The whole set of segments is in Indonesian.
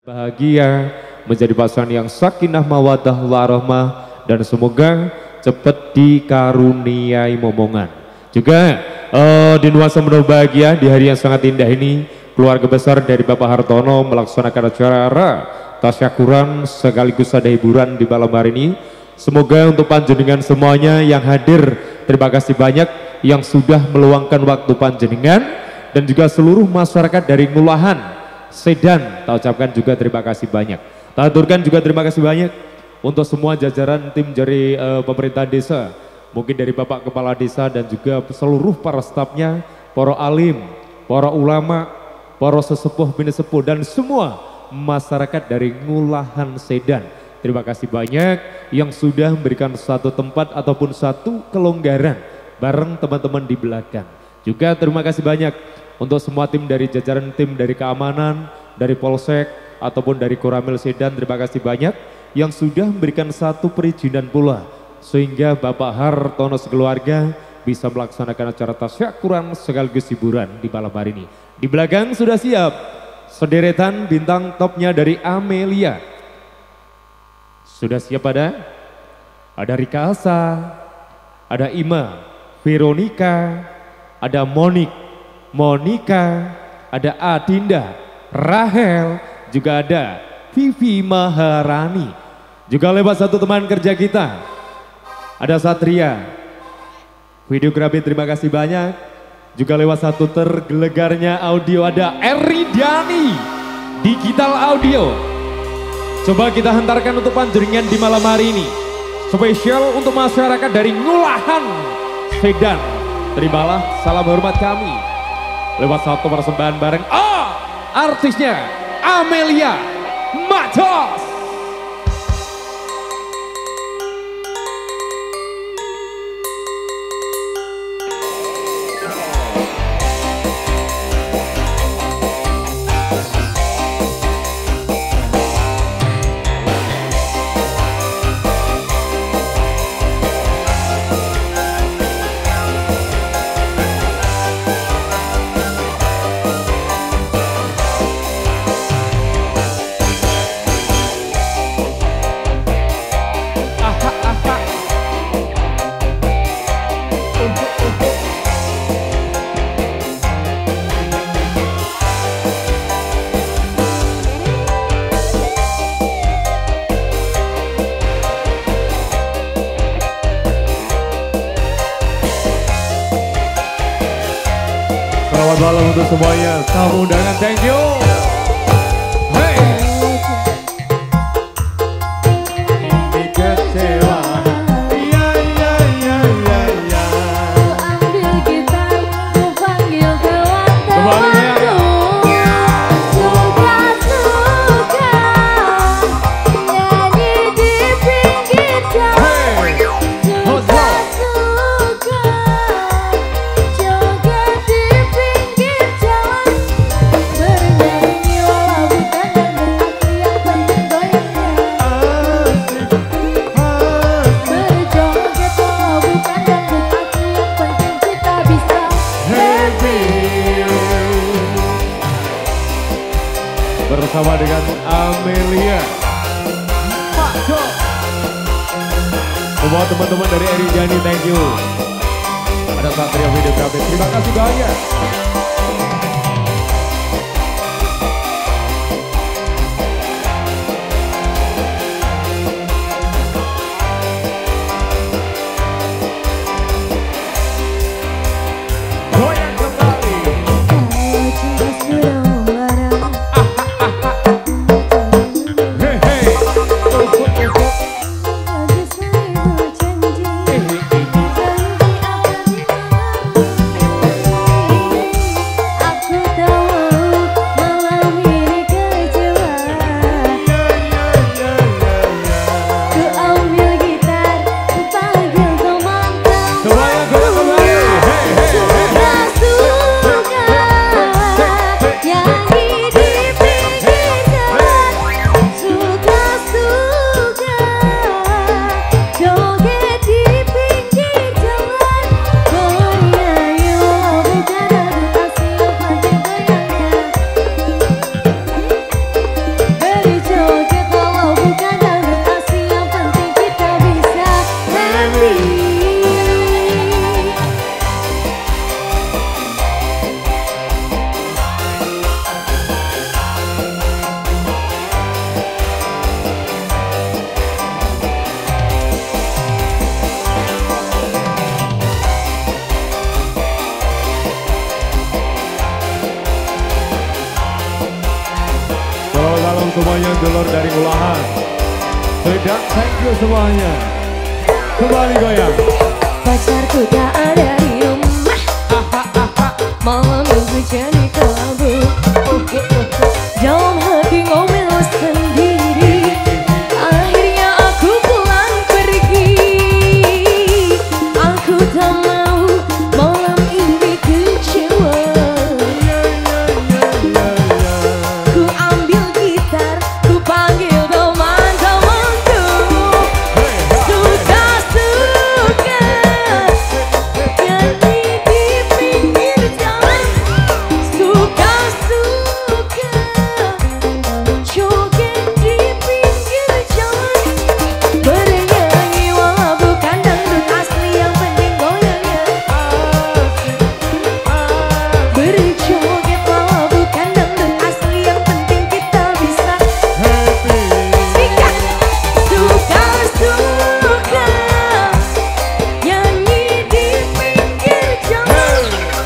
bahagia, menjadi pasangan yang sakinah mawaddah warahmah, dan semoga cepat dikaruniai momongan. Juga di nuansa penuh bahagia di hari yang sangat indah ini, keluarga besar dari Bapak Hartono melaksanakan acara tasyakuran sekaligus ada hiburan di malam hari ini. Semoga untuk panjenengan semuanya yang hadir, terima kasih banyak yang sudah meluangkan waktu panjenengan, dan juga seluruh masyarakat dari Ngulahan Sedan, tak ucapkan juga terima kasih banyak. Tak aturkan juga terima kasih banyak untuk semua jajaran tim dari pemerintah desa, mungkin dari Bapak Kepala Desa dan juga seluruh para stafnya, para alim, para ulama, para sesepuh bini sepuh, dan semua masyarakat dari Ngulahan Sedan. Terima kasih banyak yang sudah memberikan satu tempat ataupun satu kelonggaran bareng teman-teman di belakang. Juga terima kasih banyak untuk semua tim dari jajaran tim dari keamanan, dari Polsek ataupun dari Koramil Sedan. Terima kasih banyak yang sudah memberikan satu perizinan pula sehingga Bapak Hartono sekeluarga bisa melaksanakan acara tasyakuran sekaligus hiburan di malam hari ini. Di belakang sudah siap sederetan bintang topnya dari Amelia. Sudah siap ada Rika Asa, ada Ima, Veronica, ada Monika, ada Adinda, Rahel, juga ada Vivi Maharani. Juga lewat satu teman kerja kita, ada Satria. Videografi terima kasih banyak. Juga lewat satu tergelegarnya audio ada Eridiani Digital Audio. Coba kita hantarkan untuk panjenengan di malam hari ini. Spesial untuk masyarakat dari Ngulahan Sedan. Terimalah salam hormat kami lewat satu persembahan bareng artisnya Amelia Matos. Selamat malam untuk semuanya, tamu undangan, thank you. Hey. Ini kecewa. Iya. Ambil gitar, ku panggil teman-temanku. Suka-suka nyanyi di pinggir jalan. Suka-suka joget di pinggir jalan. Bernyanyi walau bukan berarti yang penting goyangnya. Berjoget walau bukan berarti yang penting kita bisa happy. Bersama dengan Amelia Matos. Semua teman-teman dari Eridiani, thank you. Ada Satria Videografi, terima kasih banyak. Goyang kembali. Kalau cinta sudah membara, Hey, hey. bagi saya berjanji, janji akan mengerti. semuanya dulur dari Ulahan. Tidak, thank you semuanya. Kembali goyang. Pacarku tak ada di rumah, malam minggu jadi kelabu. Dalam hati ngomel sendiri, akhirnya aku pulang pergi. Aku tak mau malam ini kecewa. Ku ambil gitar, ku panggil teman-temanku. Suka-suka nyanyi di pinggir jalan. Suka-suka joget di pinggir jalan. Bernyanyi walau bukan dangdut asli, yang penting goyangnya. Berjoget walau bukan dangdut asli, yang penting kita bisa. Suka-suka nyanyi di pinggir jalan.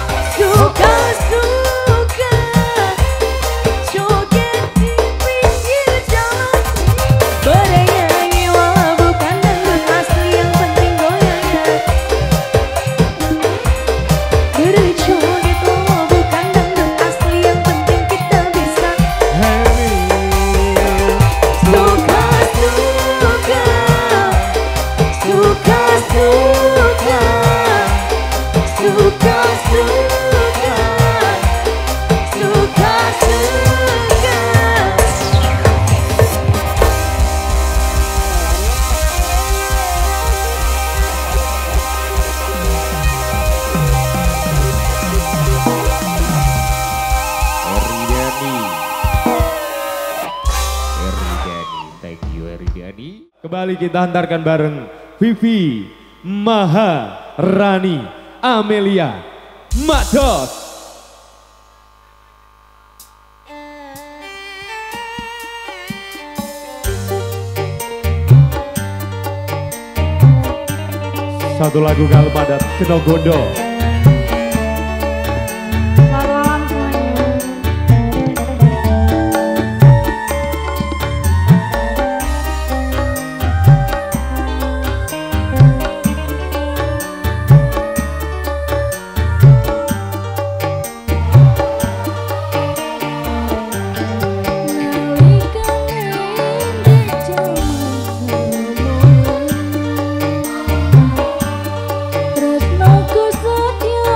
Suka-suka joget di pinggir jalan. Bernyanyi walau bukan dangdut asli, yang penting goyangnya. Berjoget walau bukan dangdut asli, yang penting kita bisa. Suka-suka, suka-suka, suka-suka, Eridiani, thank you Eridiani. Kembali kita hantarkan bareng Vivi Maharani Amelia Mados. Satu lagu Kalpadat Kenogondo. Selamat malam semuanya. Tresnoku setya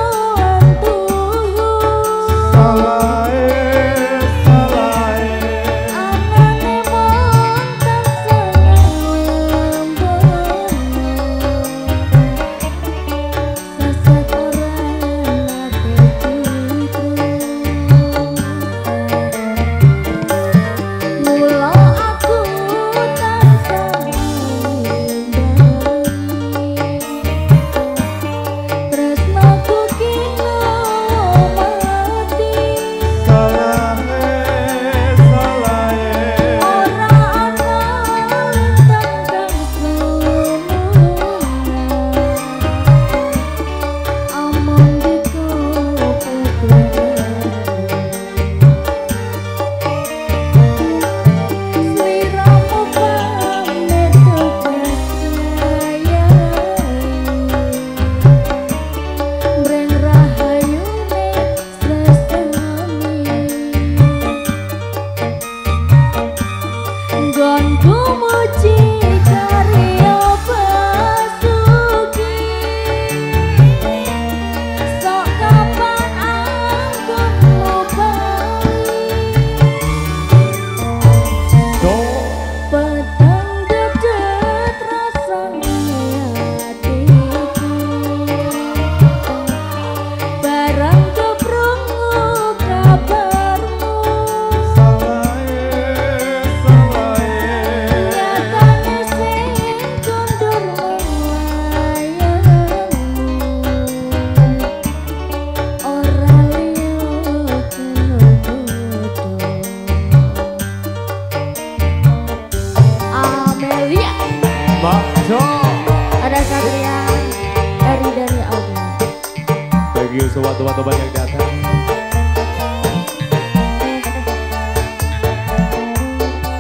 you sobat-sobat yang datang.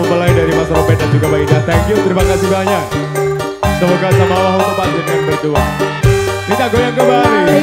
mempelai dari Mas Robert dan juga Mbak Ida. Thank you, terima kasih banyak. Semoga sama Allah untuk panjenengan berdua. Kita goyang kembali.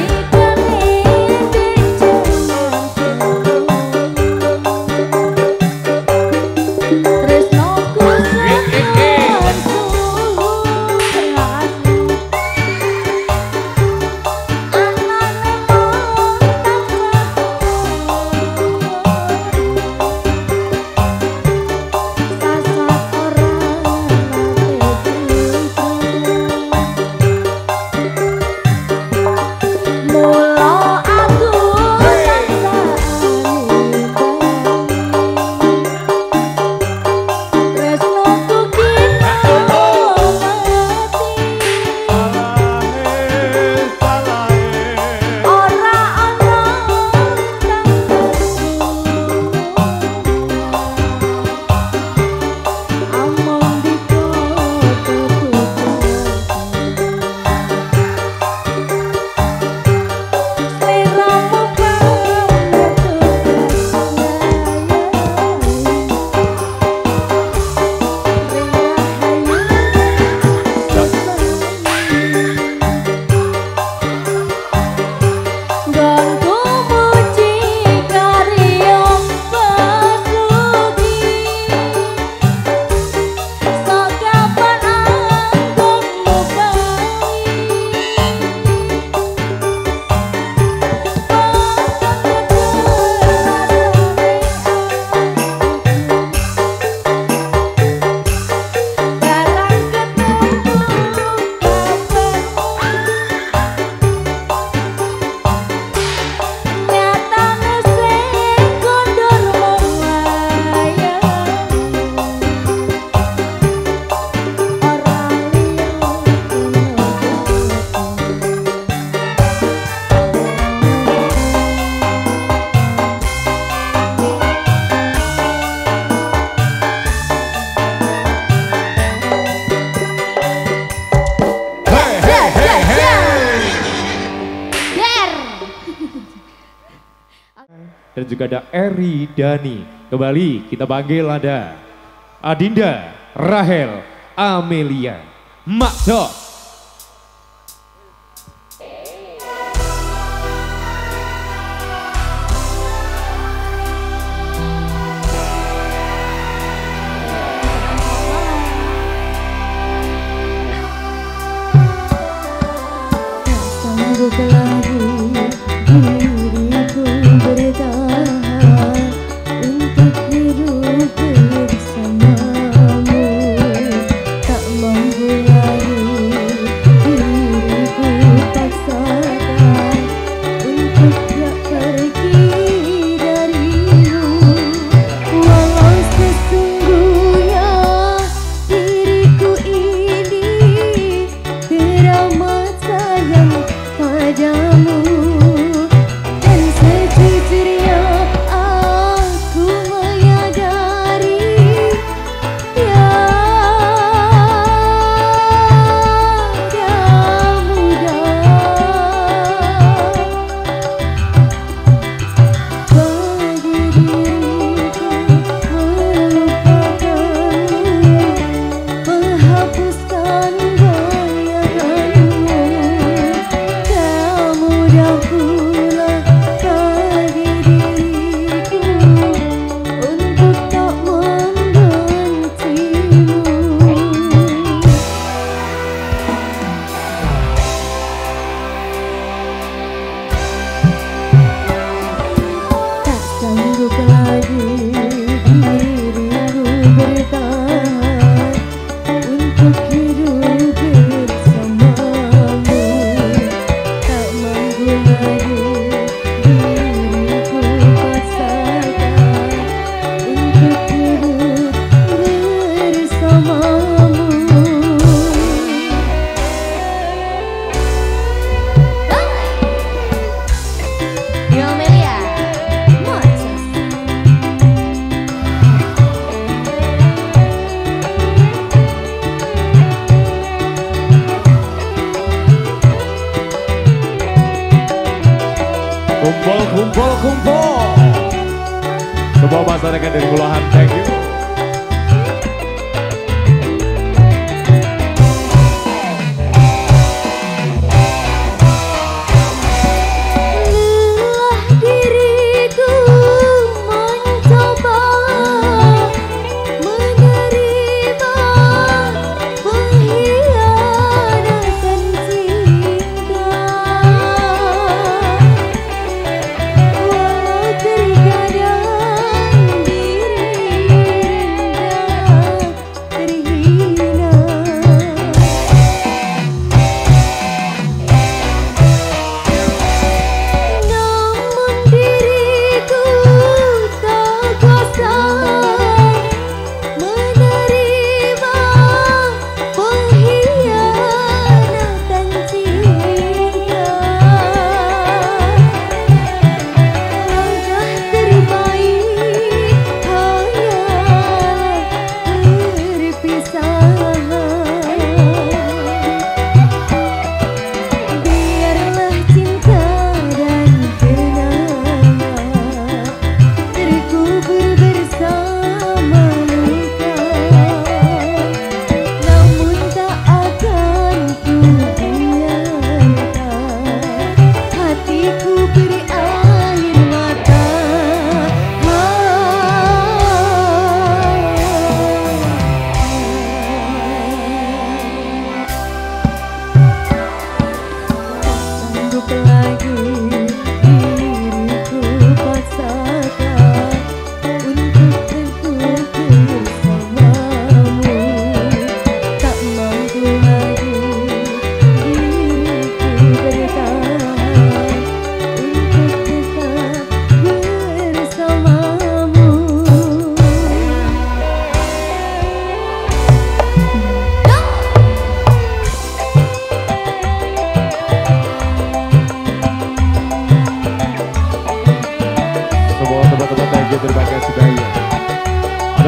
Dan juga ada Eri Dani. Kembali kita panggil ada Adinda Rahel Amelia Makdok. Kumpul. Semua masyarakat dari Mulahan, thank you.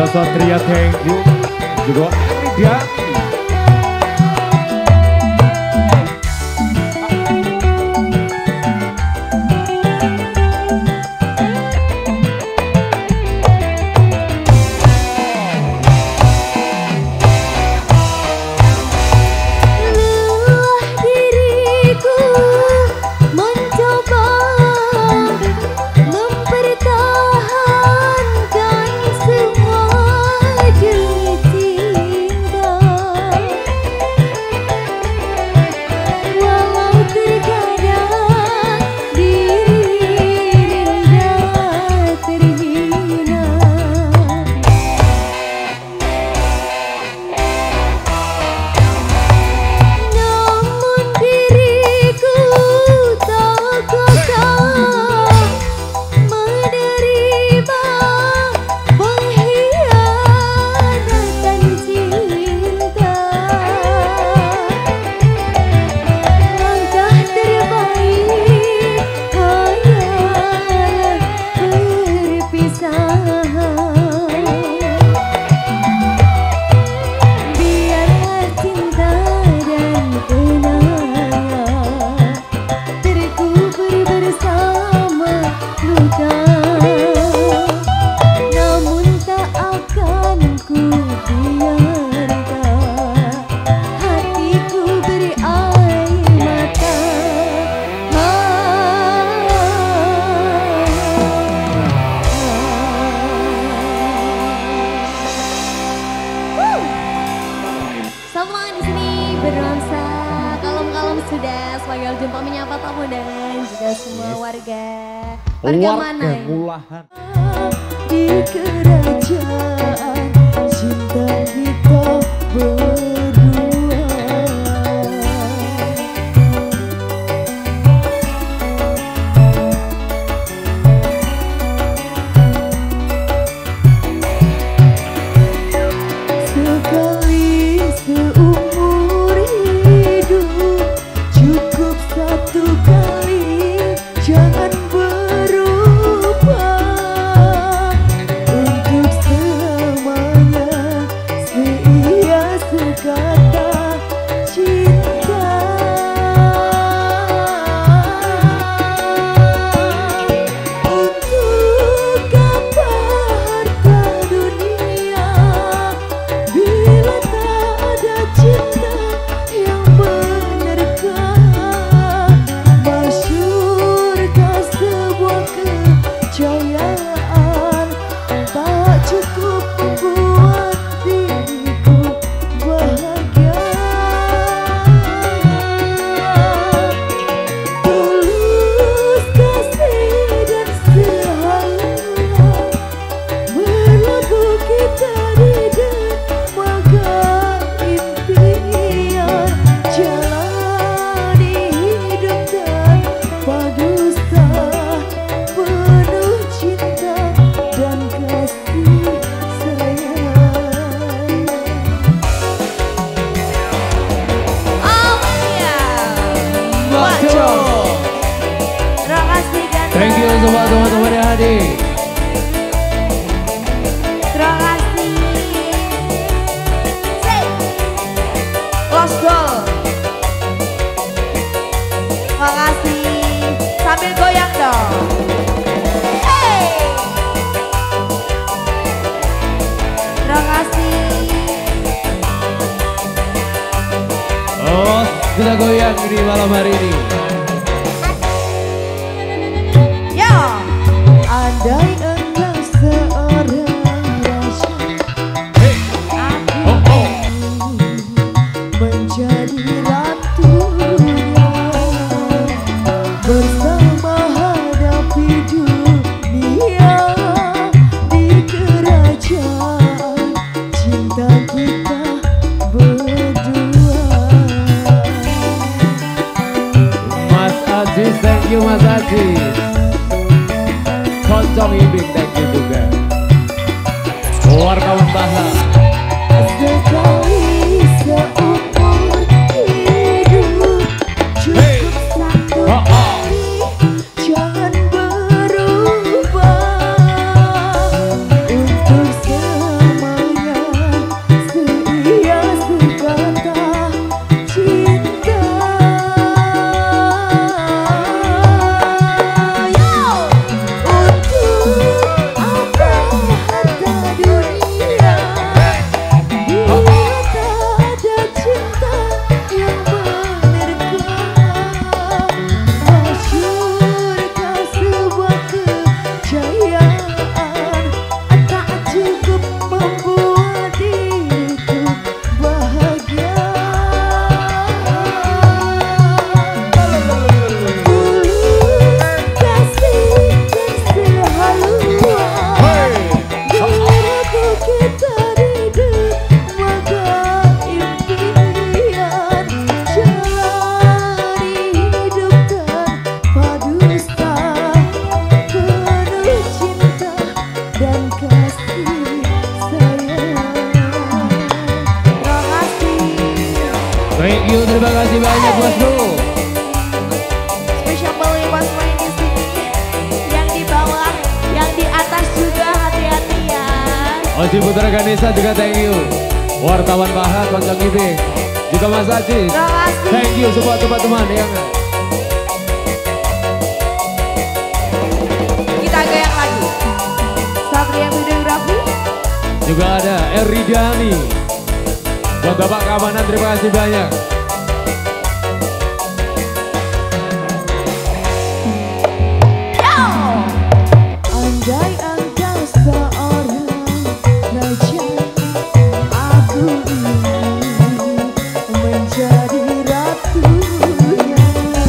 Satria, thank you. Juga Emilia. Sebagai jumpa menyapa tamu dan juga semua warga mana ya? Mulahan. Di kerajaan cinta kita berdua. Sekali seumur hidup cukup satu kali, jangan berubah untuk selamanya. Seia sekata cinta. Untuk apa harta dunia bila tak ada cinta yang benarkah? Masyurkah sebuah kejayaan tak cukup membuat diriku bahagia? Tulus kasih dan sehalnya berlabuh kita di dermaga impian, jalani hidup tanpa dusta, penuh cinta dan kasih sayang. Oh iya, Wajo. Terima kasih ganteng. Thank you semua teman-teman yang hadir. Terima kasih. Say, Lost Doll. Terima kasih. Sambil goyang dong. Hey. Terima kasih. Oh, kita goyang di malam hari ini. Yo. Andai engkau seorang raja, Oh, oh. menjadi ratunya, bersama hadapi dunia di kerajaan cinta kita berdua. Mas Aziz, thank you Mas Aziz. Kocong Ibing, thank you juga. Wartawan Baha. Sekali seumur hidup cukup satu kali, jangan berubah untuk selamanya. Thank you, terima kasih banyak bosku. Spesial beli bosku di sini. Yang di bawah, yang di atas juga hati-hati ya. Oji Putra Ganesha juga thank you. Wartawan Pahat, Pancang Ibing. Juga Mas Ajis. Terima kasih. Thank you semua teman-teman yang Kita goyang lagi. Satria Videografi. juga ada Eridani. Buat Bapak Keamanan terima kasih banyak. Andai-andai seorang raja, aku ingin menjadi ratunya.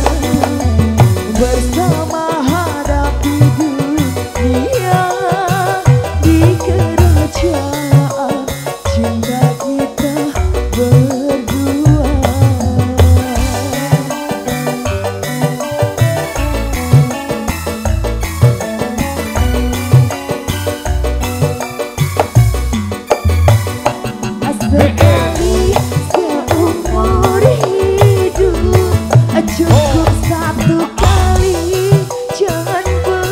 Bersama hadapi dunia di kerajaan cinta kita berdua. Sekali seumur hidup cukup satu kali, jangan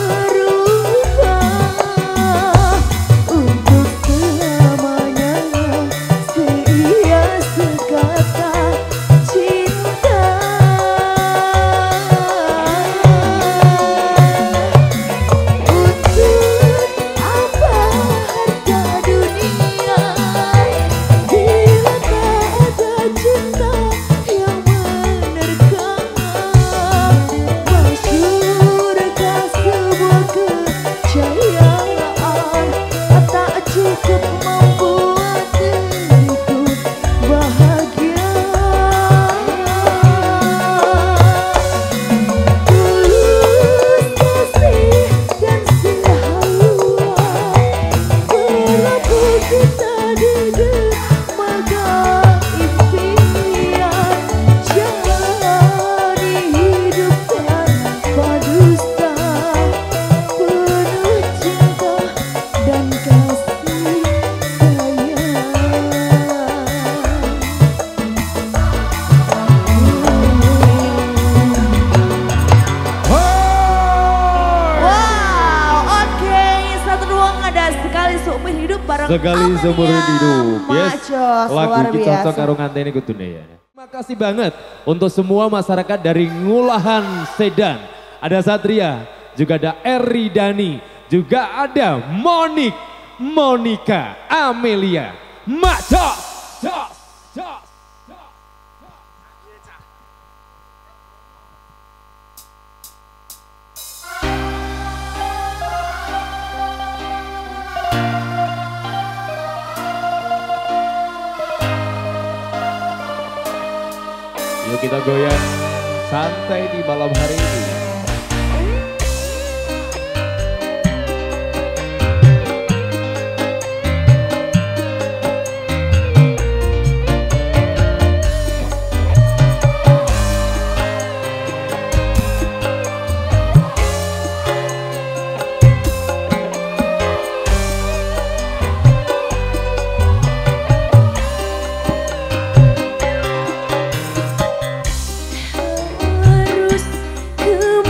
berubah untuk selamanya. Seia sekata cinta. Untuk apa harta dunia bila tak ada cinta yang menerkam? Surga sebuah kejayaan tak cukup membuat diriku bahagia. Tulus kasih dan sehaluan berlabuh kita di dermaga impian. Jangan dihidupkan padusta penuh cinta dan kasih sayang. Wow, oke, satu ruang ada sekali seumur hidup bareng Sekali Amelia. seumur hidup. Yes. Macos, Lagu luar iki biasa. cocok karo nganteni kudune ya. Terima kasih banget untuk semua masyarakat dari Ngulahan Sedan. Ada Satria, juga ada Eridani, juga ada Monica, Amelia, Macos. Jos, jos. Yuk kita goyang santai di malam hari ini. Harus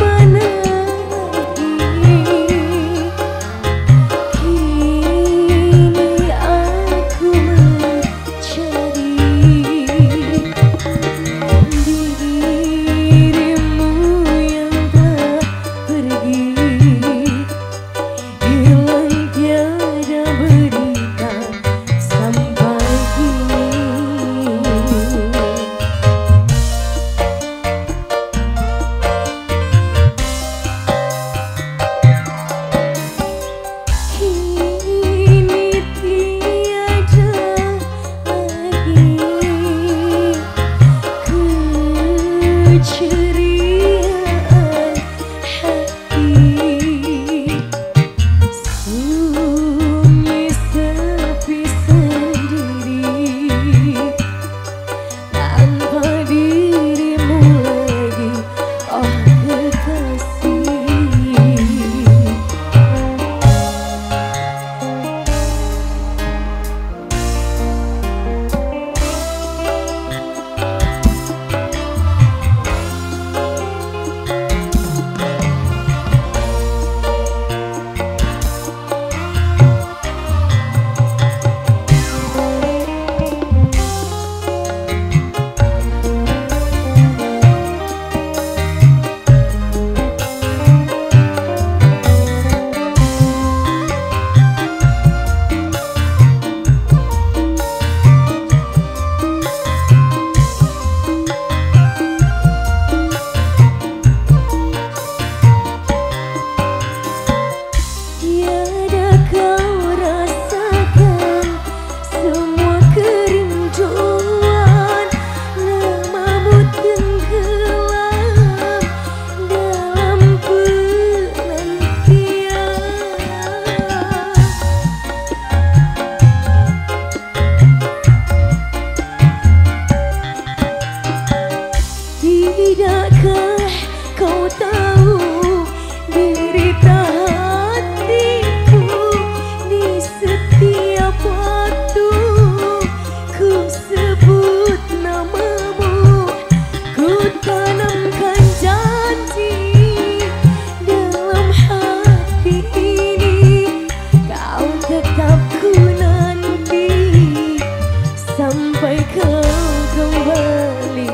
sebut namamu, ku tanamkan janji dalam hati ini, kau tetap ku nanti sampai kau kembali.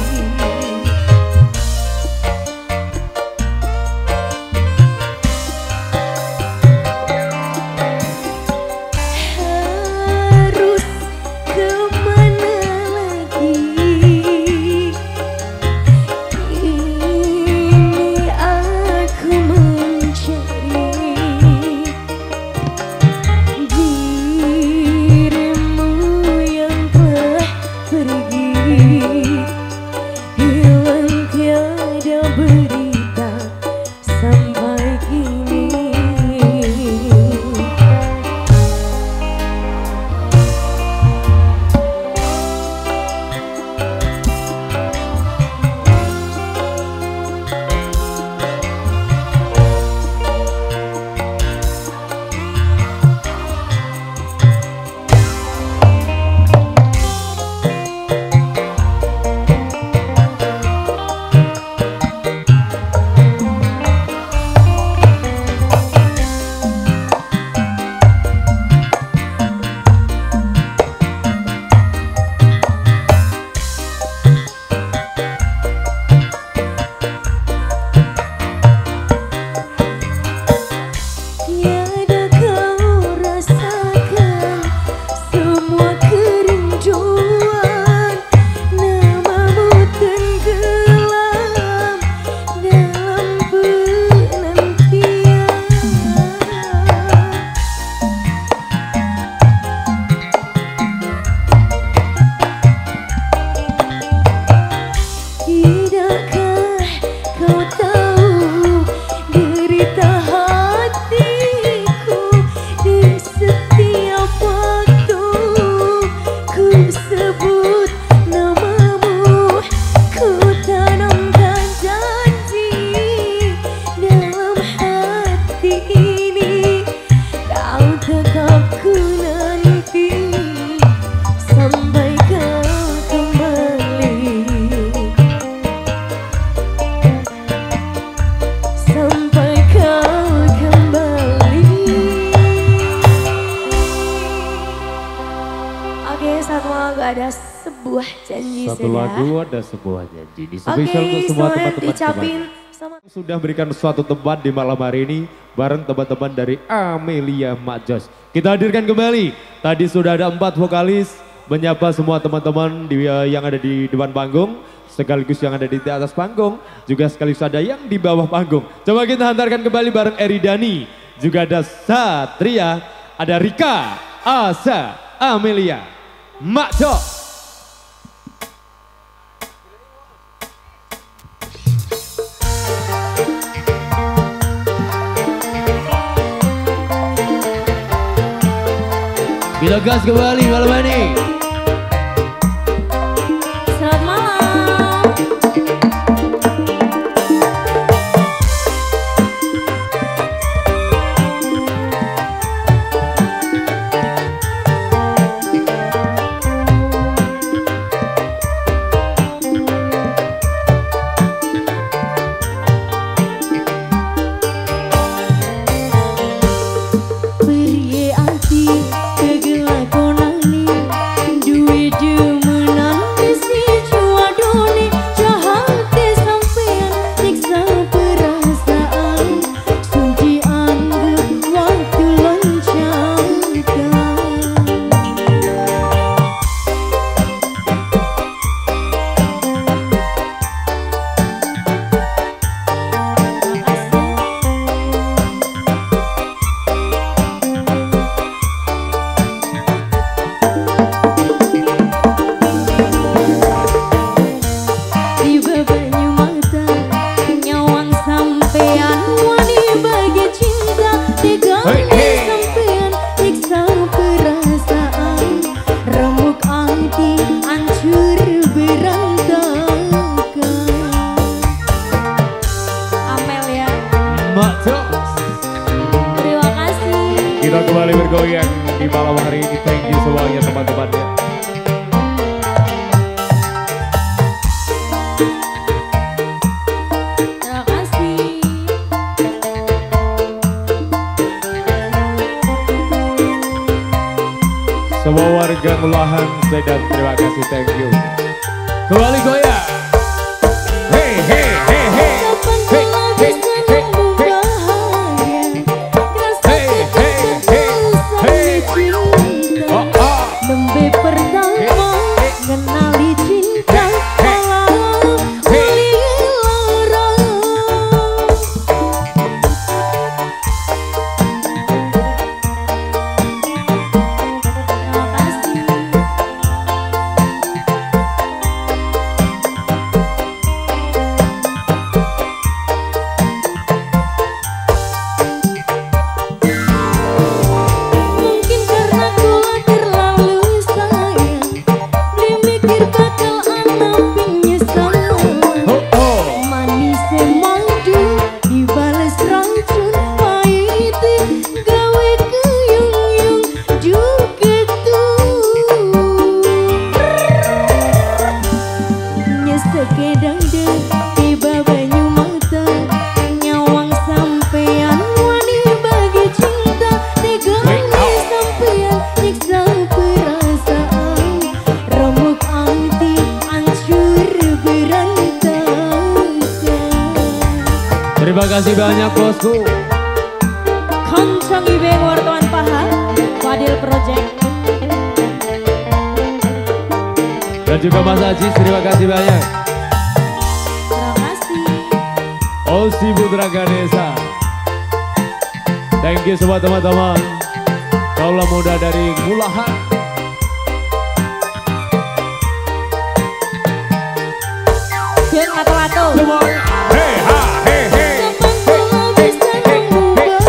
Harus kemana lagi? Ini aku mencari dirimu yang telah pergi, hilang tiada berita sampai kini. Tiada kau rasakan semua kerinduan, namamu tenggelam dalam penantian. Tidakkah kau tahu derita hatiku di setiap waktu ku sebut namamu, ku tanamkan janji dalam hati ini, kau tetap ku nanti sampai kau kembali, sampai kau kembali. Oke, satu lagu ada sebuah janji Satu sudah. lagu ada sebuah janji. Di Oke, spesial untuk semua selamat teman-teman dicapin semuanya. sama Sudah berikan suatu tempat di malam hari ini bareng teman-teman dari Amelia Mak Jos. Kita hadirkan kembali. Tadi sudah ada 4 vokalis menyapa semua teman-teman yang ada di depan panggung, sekaligus yang ada di atas panggung, juga sekaligus ada yang di bawah panggung. Coba kita hantarkan kembali bareng Eridani, juga ada Satria, ada Rika, Asa, Amelia, Mak Jos. Kita gas kembali malam ini. selamat malam. Beri hati kegelak konani, duwe demenan besi juadone, jahate sampean siksa perasaan, suci anggap waktu loncatan. Di bebanyu mata nyawang sampean, wani bagi cinta tegangnya sampean, siksa perasaan, remuk hati hancur berantakan. Amel ya, Mak Jos. terima kasih. Kita kembali bergoyang di malam hari ini. Thank you semuanya teman-teman ya. Mulahan Sedan, terima kasih, thank you. Kembali goyang. Hey hey hey hey. Hey hey hey hey. Hey hey hey hey. Oh oh. Nembe pertama ngenali cinta malah uli lara. Terima kasih. Mungkin karena kula terlalu sayang, beli mikir bakal ana penyesal. Manis madu dibales racun pahit, gawe keyung-yung juga tuh. Nyesek kedang deh tiba banyu mata, nyawang sampean wani bagi cinta, tegangnya sampean nyiksa perasaan, remuk hati hancur berantakan. Terima kasih banyak bosku. Kancang ibeng wartawan paha Fadil Project. Dan juga Mas Ajis, terima kasih banyak. Terima kasih. Osi Putra Ganesha. Thank you semua teman-teman. Kaulah muda dari Mulahan. Ben lato-lato. Semua. Hey ha hey hey. Kapan kula bisa mengubah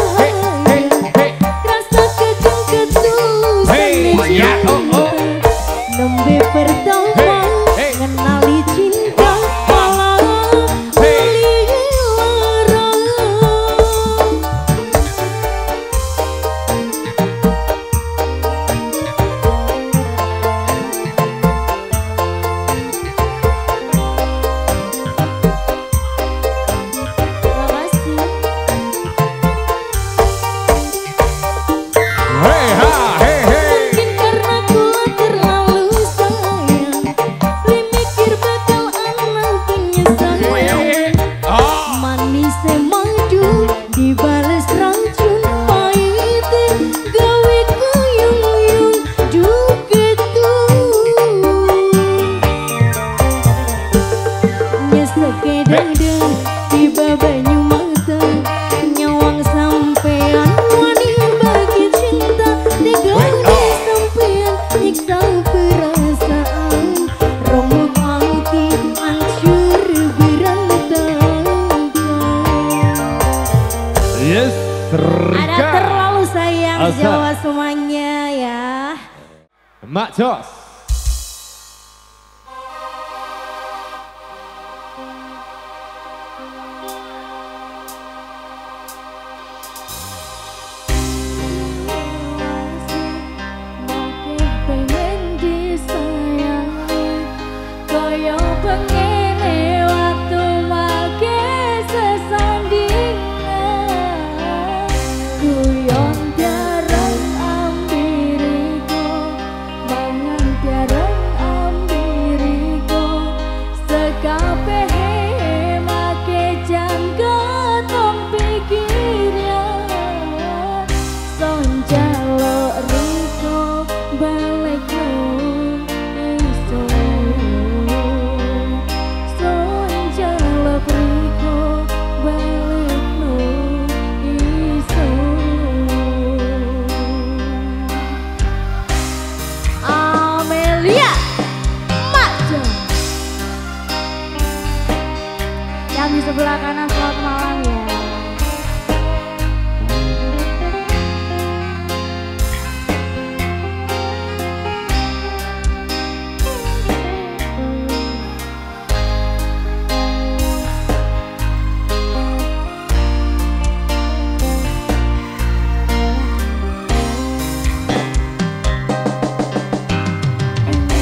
rasa ketung-ketung Hey, seni ya, oh, cinta. oh. Nembe pertama Hey, hey. ngenali cinta malah Hey. uli lara. Terima kasih. Hey ha hey hey. Mungkin karena kula terlalu sayang, beli mikir bakal ana penyesalan. Oh. Manis madu dibales racun pahit, gawe keyung-yung juga tuh. Nyesek kedang deh tiba banyu mata, nyawang sampean wani bagi cinta, tegangnya sampean nyiksa perasaan, remuk hati hancur berantakan. Yes. Ada terlalu sayang Asa. Jawa semuanya ya. Mak Jos. Makin pengen disayangi, koyo pengene waktu makin sesandingan. Guyon tiarang ambiriko, mangan tiarang ambiriko, sekabehe make jangka tong pikirnya. Son jaluk riko balik no iso, son jaluk riko balik no iso. Amelia Majo yang di sebelah kanan, selamat malam ya.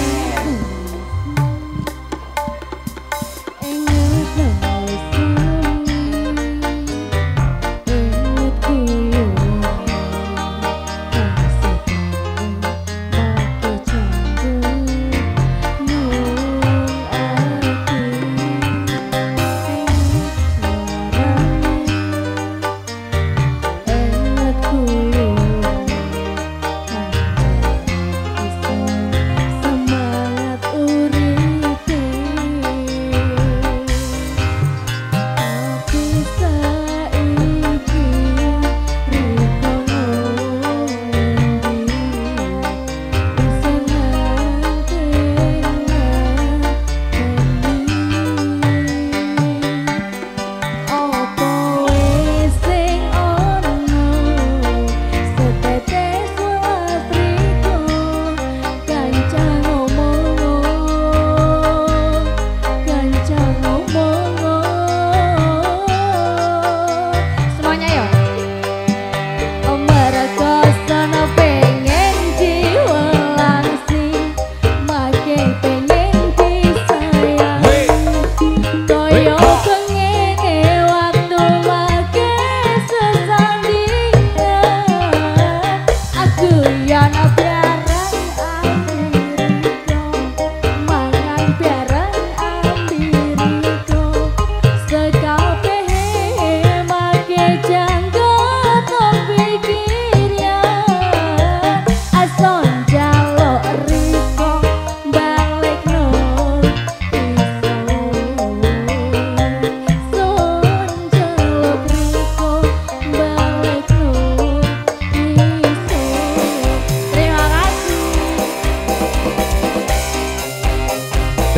Ingat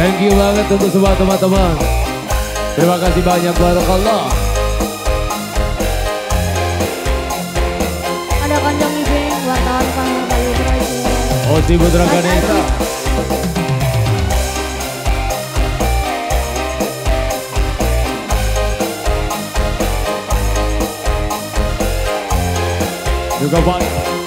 Thank you banget untuk semua teman-teman. Terima kasih banyak, barakallah. Ada Kanjeng Ibing, wartawan Panglima Bayu Praja. Oci Putra Ganesha. Juga Pak.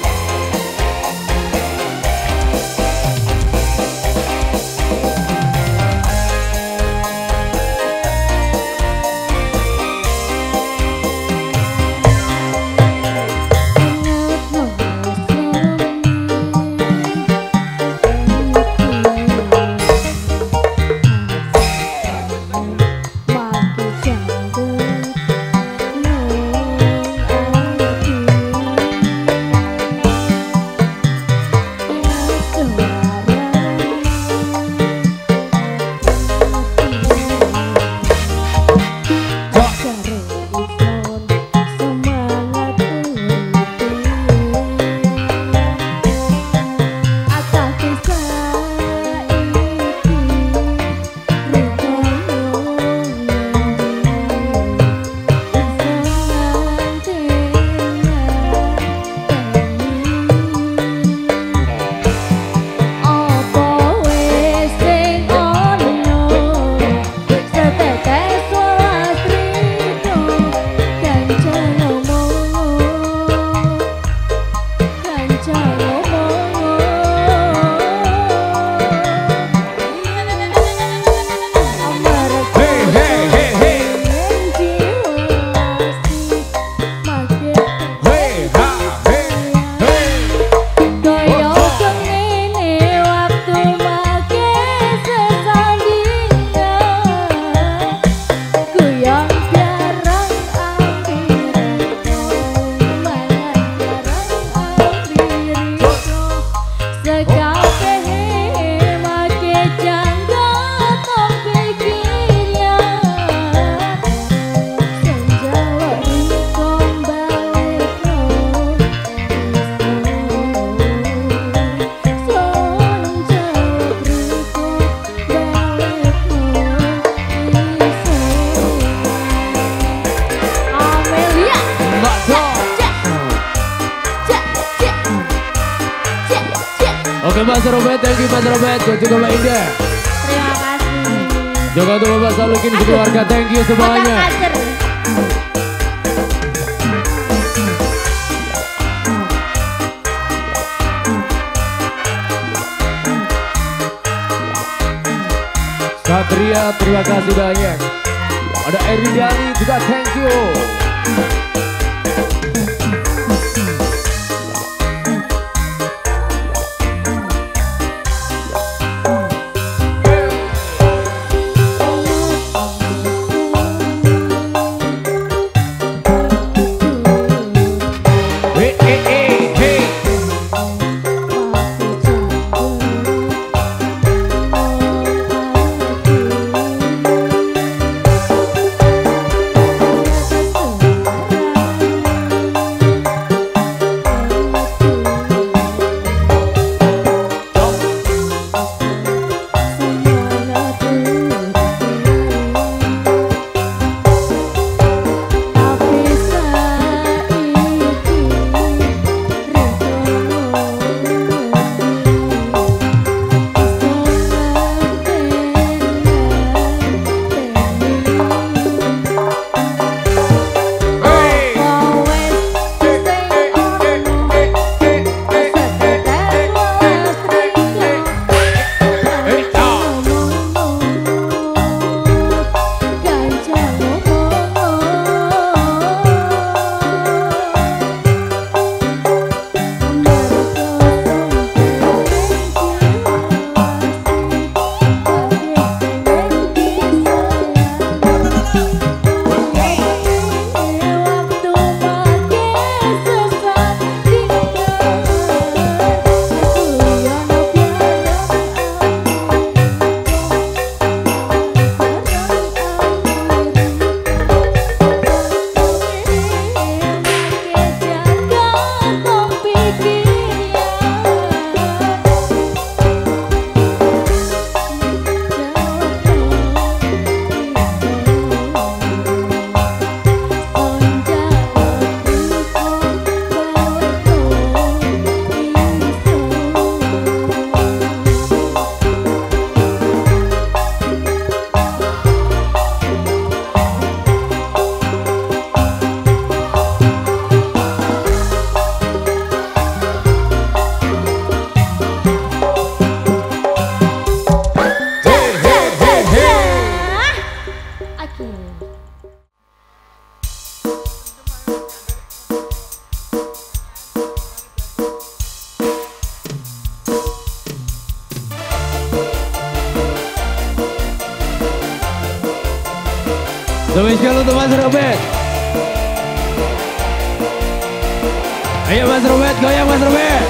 Oke Mas Robert, thank you Mas Robert, dan juga Mbak Indah. Terima kasih. Juga untuk Bapak Salukin keluarga, thank you semuanya. Satria, terima kasih banyak. Ada Eridani juga, thank you. Spesial untuk Mas Robert. Ayo Mas Robert, goyang Mas Robert.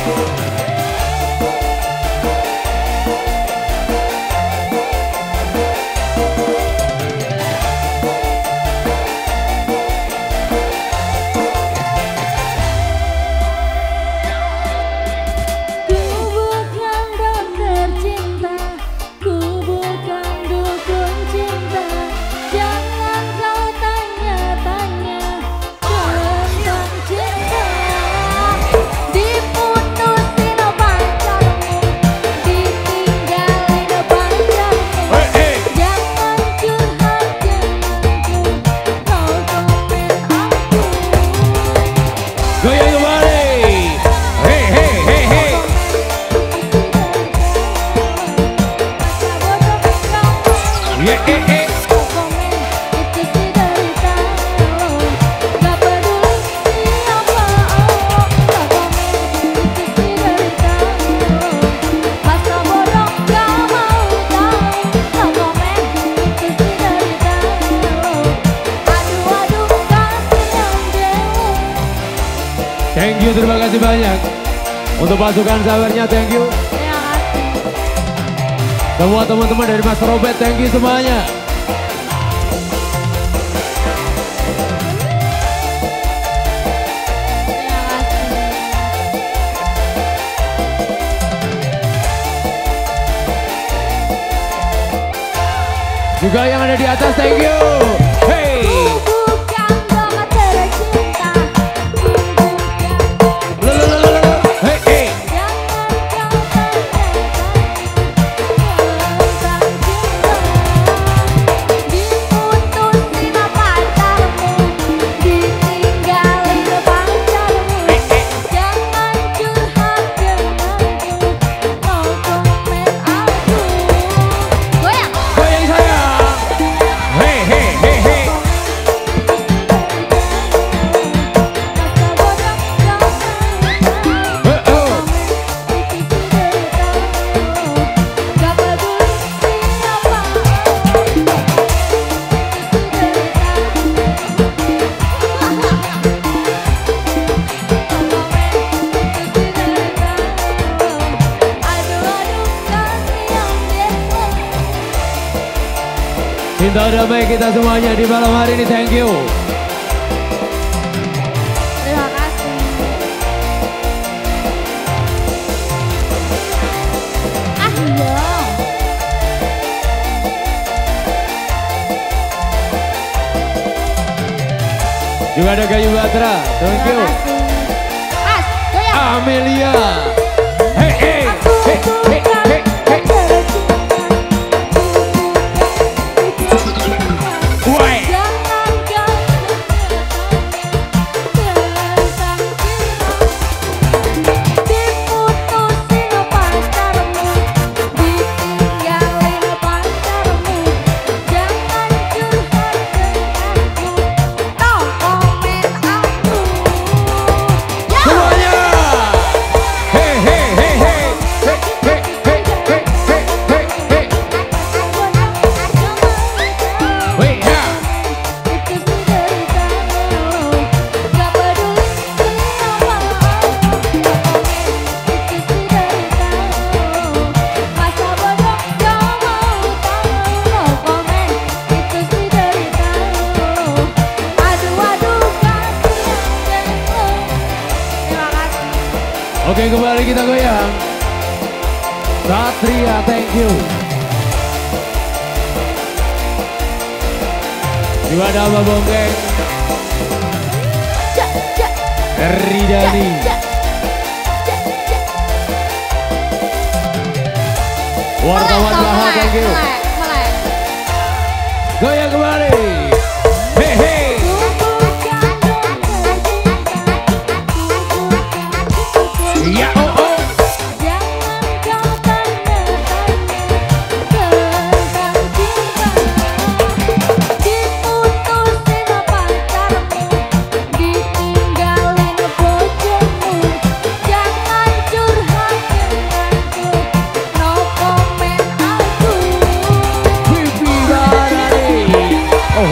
Thank you, terima kasih banyak. Untuk pasukan sawernya, thank you. Terima kasih. Semua teman-teman dari Mas Robert, thank you semuanya. Terima kasih. Juga yang ada di atas, thank you. Hey. Cinta damai kita semuanya di malam hari ini, thank you. Terima kasih. Ah iya. Juga ada Gayu Batra, thank you. Terima kasih. Mas, goyang. Amelia. Hey, hey, hey, hey, hey, hey. Why? Oke, kembali kita goyang. Satria, thank you. Juga ada Abah Bonggeng, Ridani, wartawan Laha, thank you. Goyang kembali. Hey, hey. Ya, oh, oh. Oh,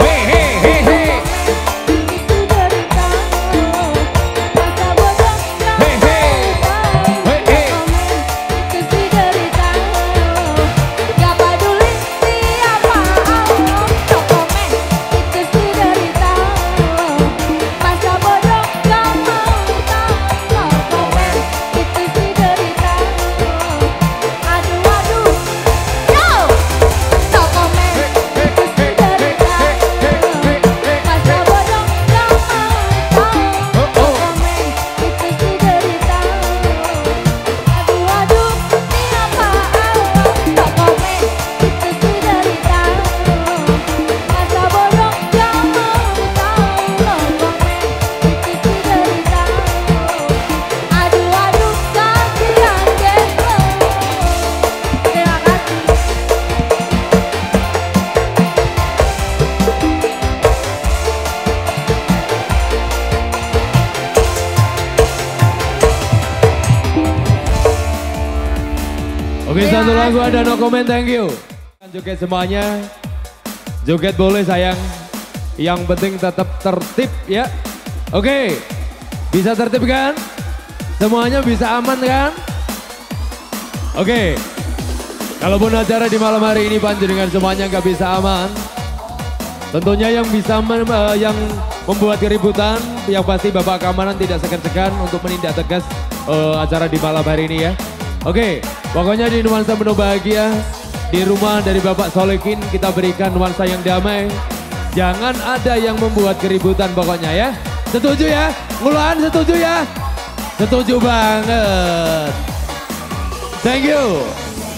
Satu lagu ada no comment, thank you. Joget semuanya. Joget boleh sayang. Yang penting tetap tertib ya. Oke. Bisa tertib kan? Semuanya bisa aman kan? Oke. Kalaupun acara di malam hari ini panjenengan semuanya nggak bisa aman. Tentunya yang bisa yang membuat keributan, yang pasti Bapak Keamanan tidak segan-segan untuk menindak tegas acara di malam hari ini ya. Oke, pokoknya di nuansa penuh bahagia, di rumah dari Bapak Solekin kita berikan nuansa yang damai. Jangan ada yang membuat keributan pokoknya ya. Setuju ya? Nguluan setuju ya? Setuju banget. Thank you.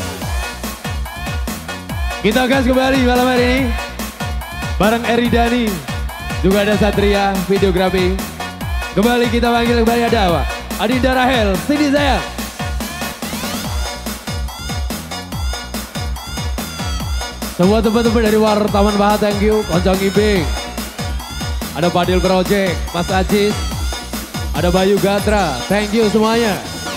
Kita gas kembali malam hari ini. Bareng Eridani. Juga ada Satria, videografi. Kembali kita panggil kembali ada apa? Adinda Rahel, sini saya. Semua teman-teman dari Wartawan Bahat, thank you. Koncong Ibing. Ada Fadil Project, Mas Ajis. Ada Bayu Gatra, thank you semuanya.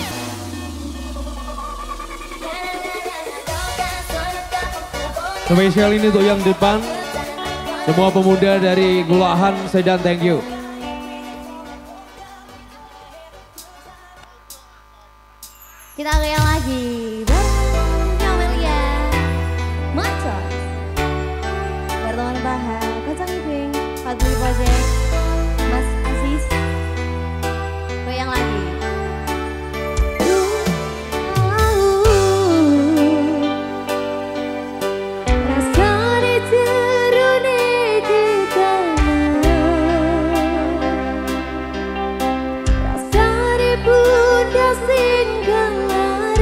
Spesial ini untuk yang depan. Semua pemuda dari Gulahan Sedan, thank you. Kita goyang lagi. Bareng Amelia. Macos. Wartawan Bahat, Koncong Ibing, Fadil Project, Mas Aziz. Goyang lagi. Sing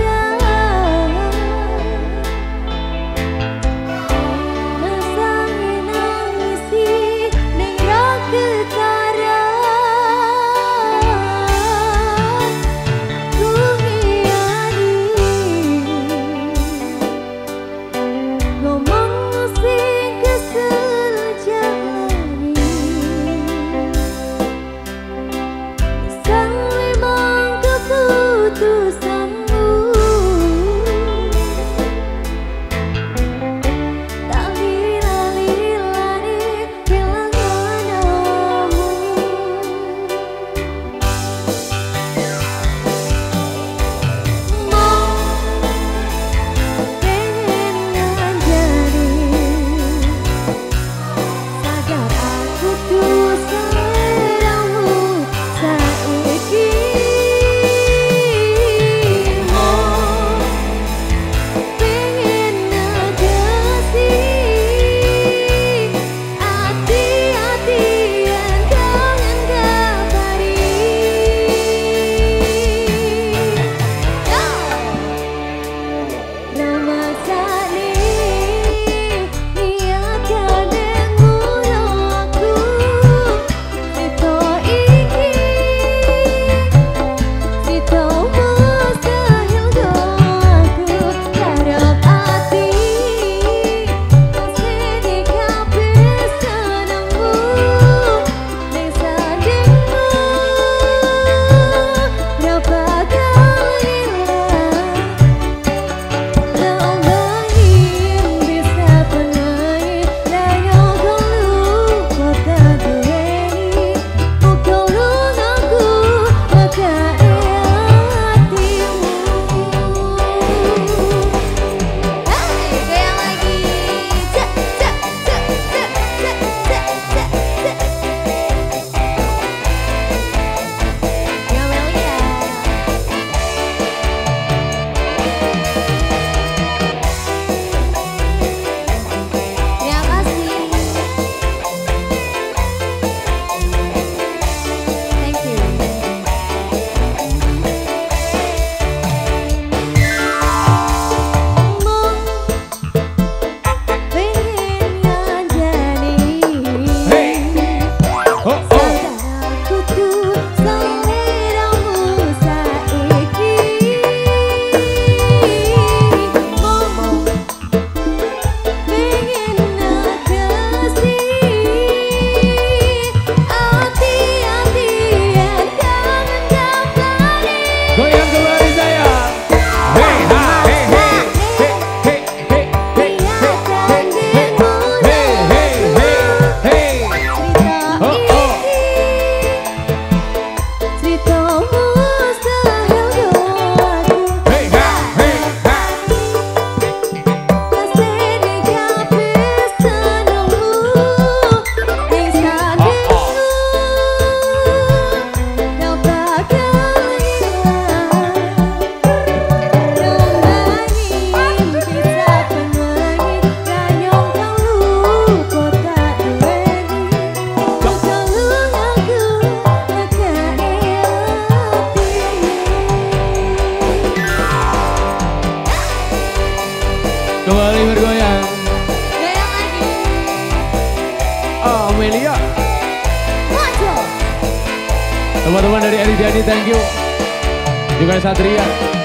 Denny, thank you. Juga Satria.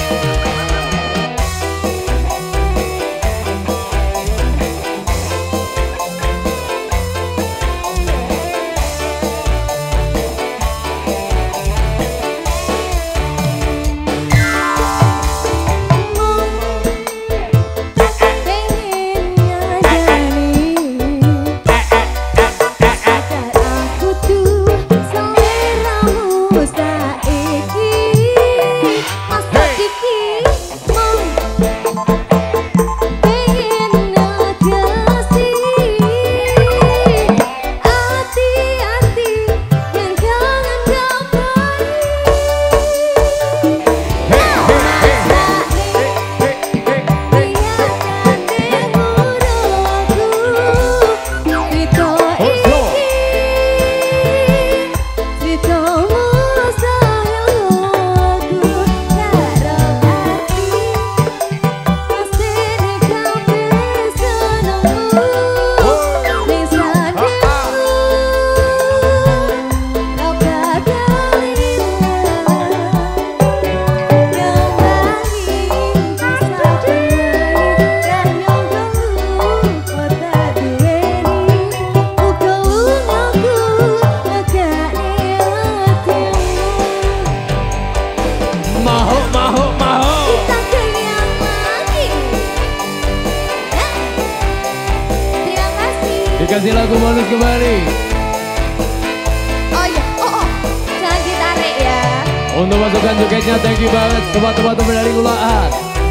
Dikasih lagu bonus kembali. Oh iya, oh, jangan ditarik ya. Untuk masukan jogetnya, thank you banget teman-teman dari Ulaan.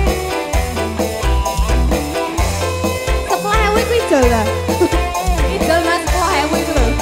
Sekolah hewe itu ijol lah. Ijol mas sekolah hewe itu loh.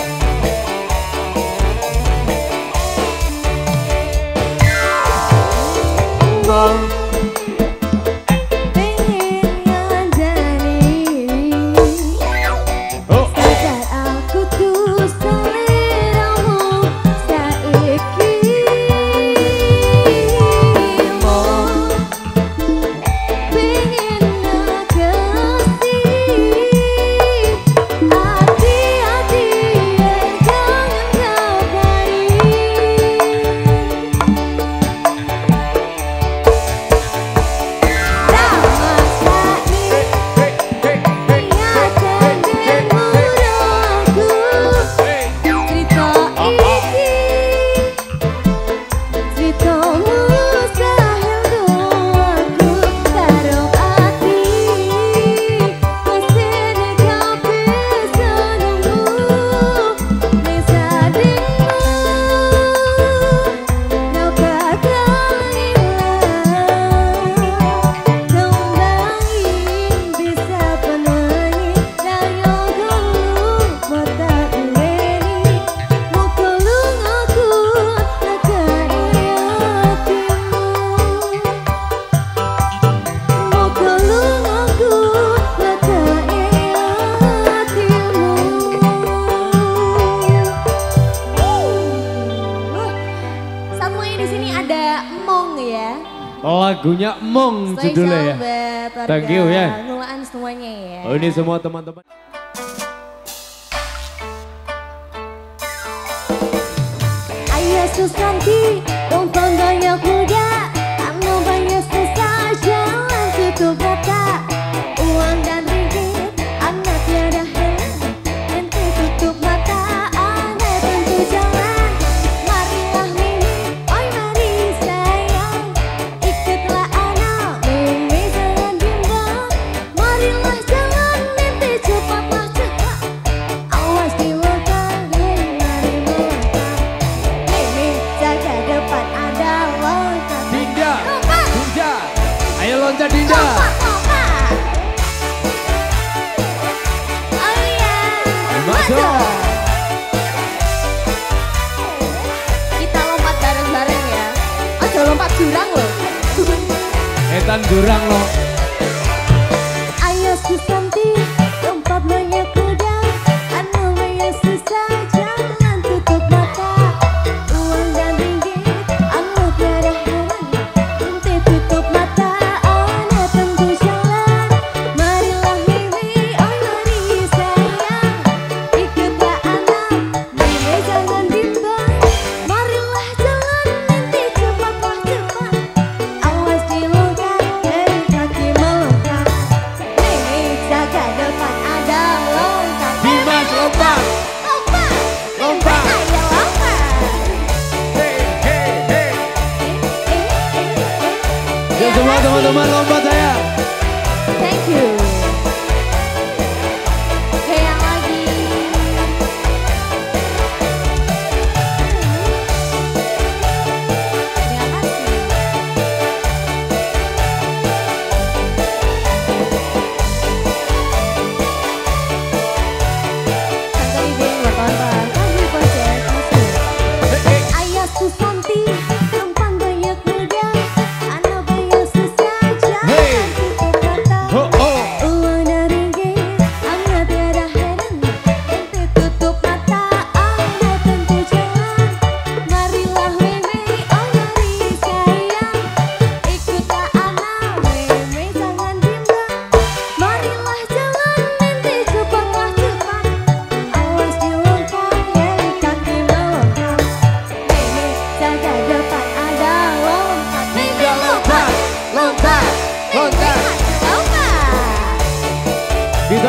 Lagunya Mong judulnya ya. Thank you ya. Nulaan semuanya ya. Oh, ini semua teman-teman. Ayo Susanti, tonton banyak muda, karena banyak susah jalan tutup mata. Uang dan ringgit, anak tiada hilang, nanti tutup mata, anak tentu jalan. Marilah Mimi, oi mari sayang, ikutlah anak, Mimi jangan bimbang. Marilah jalan, nanti cepatlah cepat, awas di belakang, mari melangkah. Mimi jaga depan ada loncat. Dinda, Lompat. Dinda, ayo loncat Dinda. Lompat, lompat. Oh iya, Masuk. kita lompat bareng-bareng ya. Aja lompat jurang loh. Etan jurang loh. Ayo Susanti, lompat banyak kuda, anu banyak susah, jangan tutup mata. Uang dan ringgit, anu tiada heran, nanti tutup mata, anu tentu jalan. Marilah Mimi, oh mari sayang, ikutlah anak, Mimi jangan bimbang. Marilah jalan, nanti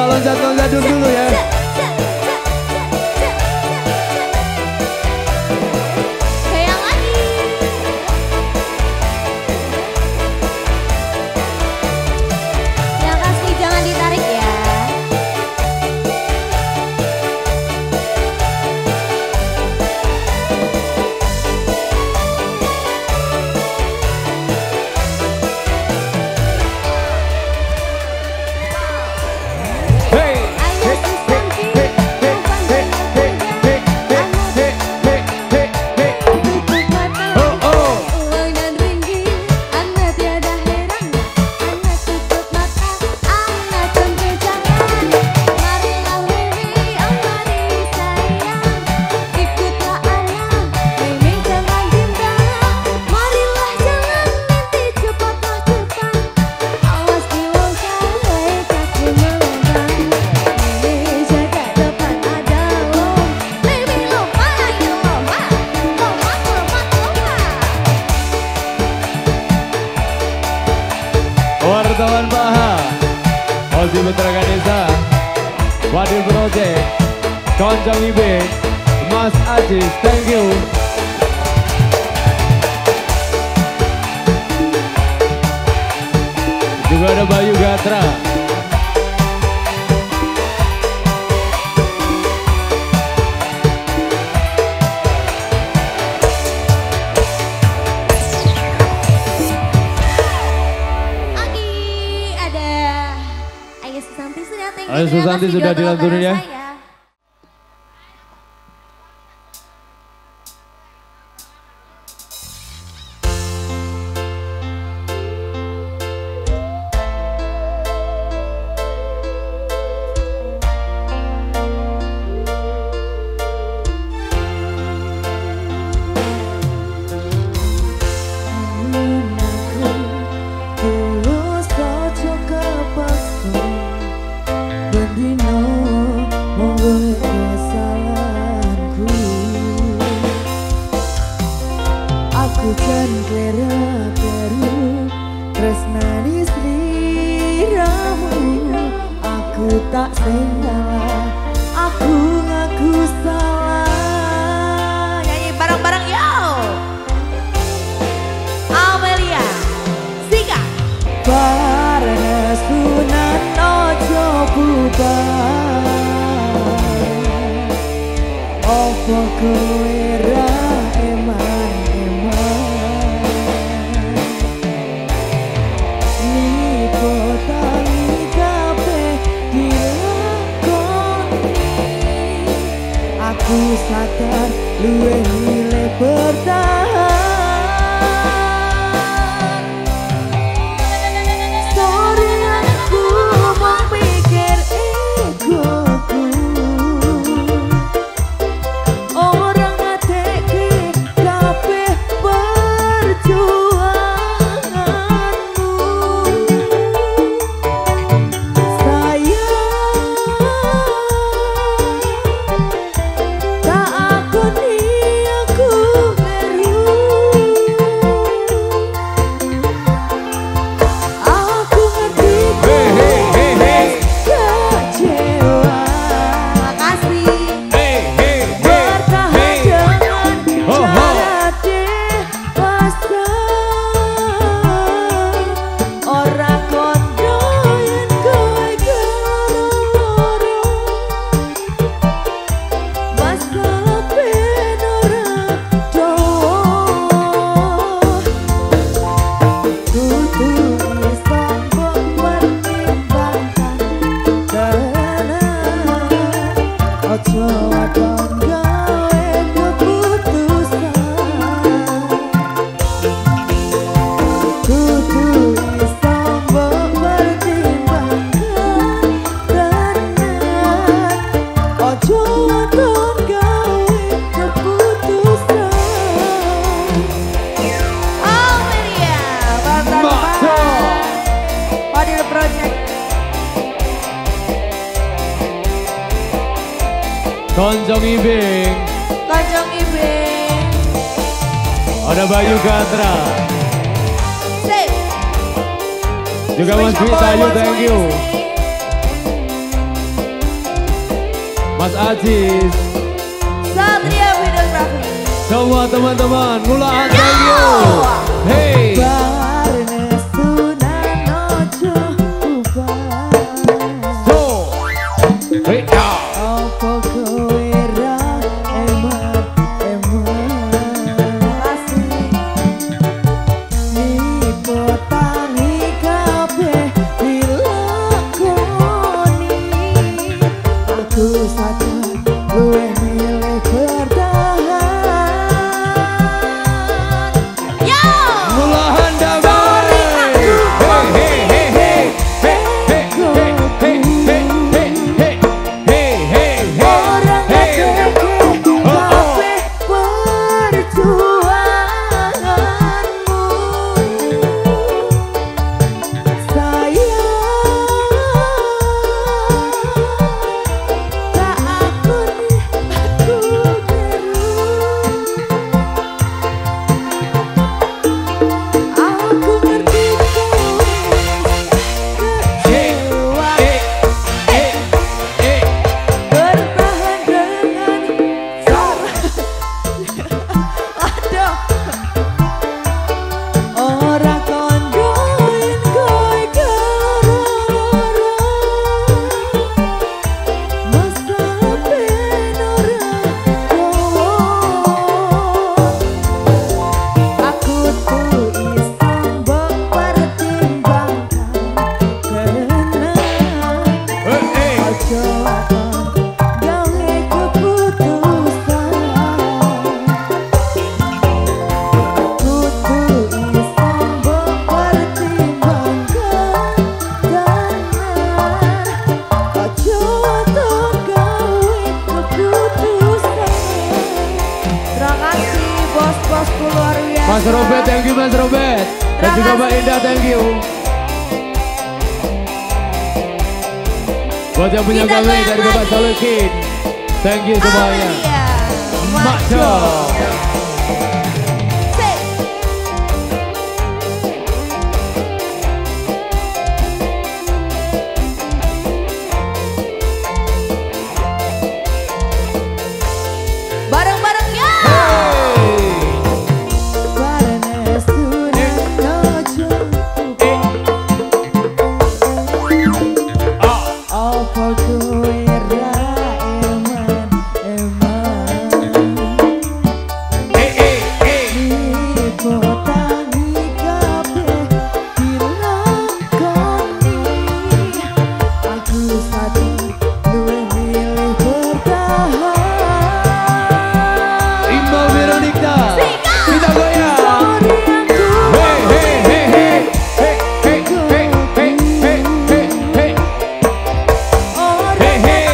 loncat dulu ya. Goyang lagi. Yang kasih jangan ditarik ya. Wartawan Paha, Ozi Putra Kanesa, Wadil Project, Koncong Ibing, Mas Ajis, thank you. Juga ada Bayu Gatra. Ayo Susanti sudah dilanturin ya. Hujan kleru-kleru tresnani sliramu. Aku tak salah, aku ngaku salah. Nyanyi bareng-bareng yo. Amelia, Sika. Bareng Sunan ojo bubar. Opo kowe ra aku sadar luwih milih bertahan. Sorry aku mau pikir egoku, orang ngateke kabeh perjuanganmu. Koncong Ibing. Koncong Ibing. Ada Bayu Gatra. Juga Mas Dwi Tayu, thank you. Mas Aziz, Satria Videografi. semua teman-teman, Mulahan thank you. Hey. So, hey, Mulahan damai. Mas Robert, thank you Mas Robert. Dan juga Mbak Indah, thank you. Buat yang punya Kita gawe goyang dari Bapak lagi. Solikin, thank you semuanya. Amalia. Mak Jo. Say. Bareng-bareng ya. Iqbal Veronica, kita goyang. Hey, hey, hey, hey. Hey, hey, hey, hey, hey, hey, hey. Hey, hey.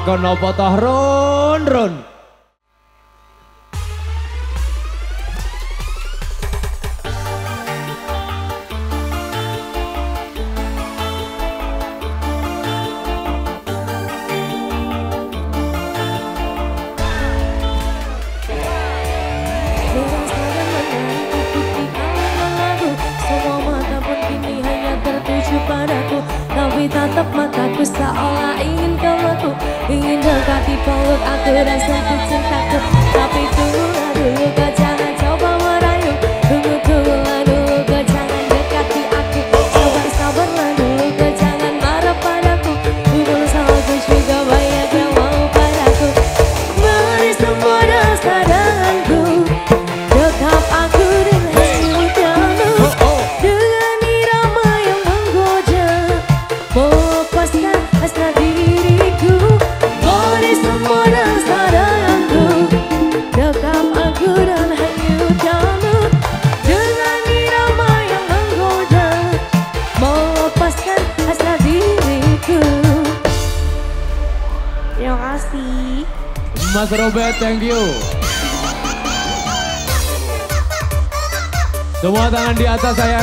takon nopo toh Run. Tapi tatap mataku seolah ingin kamu, ingin dekati peluk aku dan sentuh cintaku. Tapi tunggulah dulu, kau jangan coba merayu. Tunggulah dulu, kau jangan dekati aku. Sabar-sabarlah dulu, kau jangan marah padaku. Bukan salahku juga banyak yang mau padaku. Mari semua dasar denganku, dekap aku dengan hidupmu. Dengan irama yang menggoda, melepaskan hasrat diriku. Mari semua dasar denganku, dekap aku dan hanyutkanmu. Dengan irama yang menggoda, melepaskan hasrat diriku. Terima kasih Mas Robert, thank you. Semua tangan di atas sayang.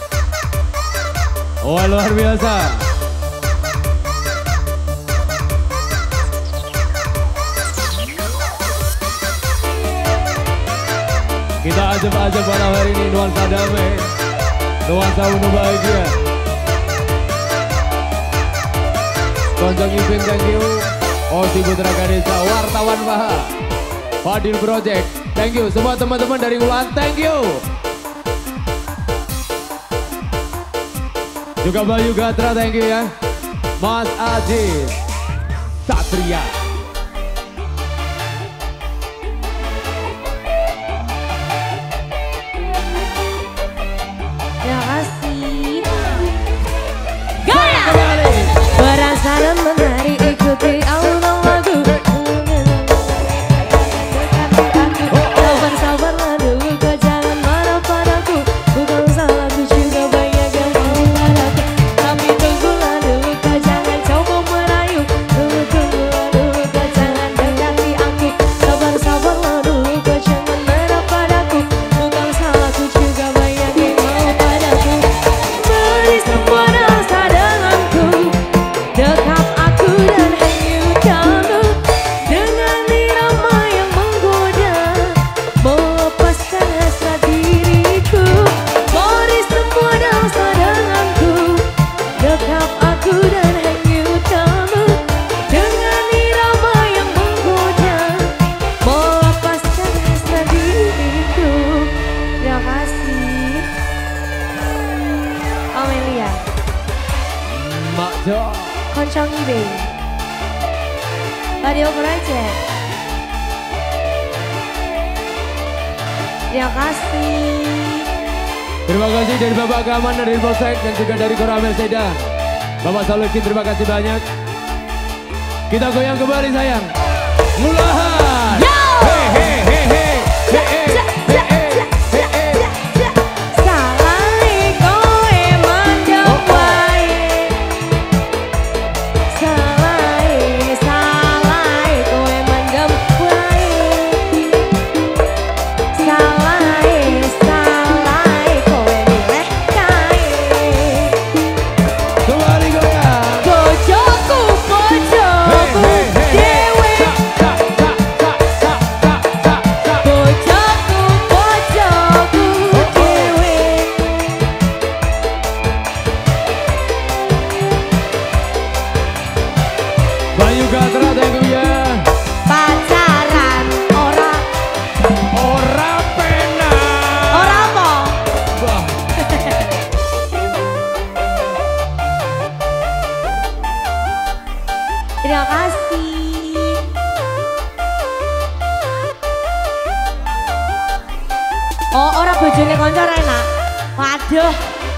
Oh luar biasa. Kita ajak-ajak pada hari ini nuansa damai, nuansa penuh bahagia. Konjong Ipin, thank you. Osi Putra Ganesha, wartawan Paha, Fadil Project, thank you. Semua teman-teman dari Wulan, thank you. Juga Bayu Gatra, thank you ya. Mas Aziz Satria. Terima kasih. Gaya berasa dan menari, ikuti alur lagu. Sabar-sabarlah dulu, kau jangan marah padaku. Bukan salahku juga banyak yang mau padaku. Tapi tunggulah dulu, kau jangan coba merayu. Tunggulah dulu, kau jangan dekati aku. Sabar-sabarlah dulu, kau jangan marah padaku. Bukan salahku juga banyak yang mau padaku. Mari semua rasa denganku, dekap aku dan hanyutkanmu. Dengan irama yang menggoda, melepaskan hasrat diriku. Mari semua rasa denganku, dekap aku dan hanyutkanmu. Dengan irama yang menggoda, melepaskan hasrat diriku. Terima kasih Amelia Mak Jo. Koncong Ibe Radio Project. Terima kasih. Terima kasih dari Bapak Keamanan dari Polsek dan juga dari Koramel Sedan. Bapak Salukin, terima kasih banyak. Kita goyang kembali sayang. Mulahan. Hei hei hei hei. Salai kowe mandang wae. Salai kowe mandang wae. Salai kowe milih kae. Kembali goyang. Bojoku dewe. Terima kasih. Oh, ora bojone kanca enak. Waduh.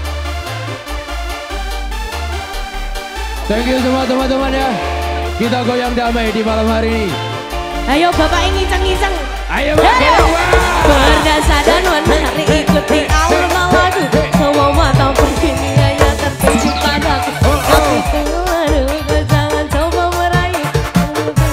Thank you semua teman-teman ya. Kita goyang damai di malam hari ini. Ayo Bapak ini ngiceng-ngiceng. Ayo Bapak. Berdasar dan menari ikuti alur lagu. Semua mata begini hanya tertuju padaku. Tapi tunggu dulu, kau jangan coba merayu.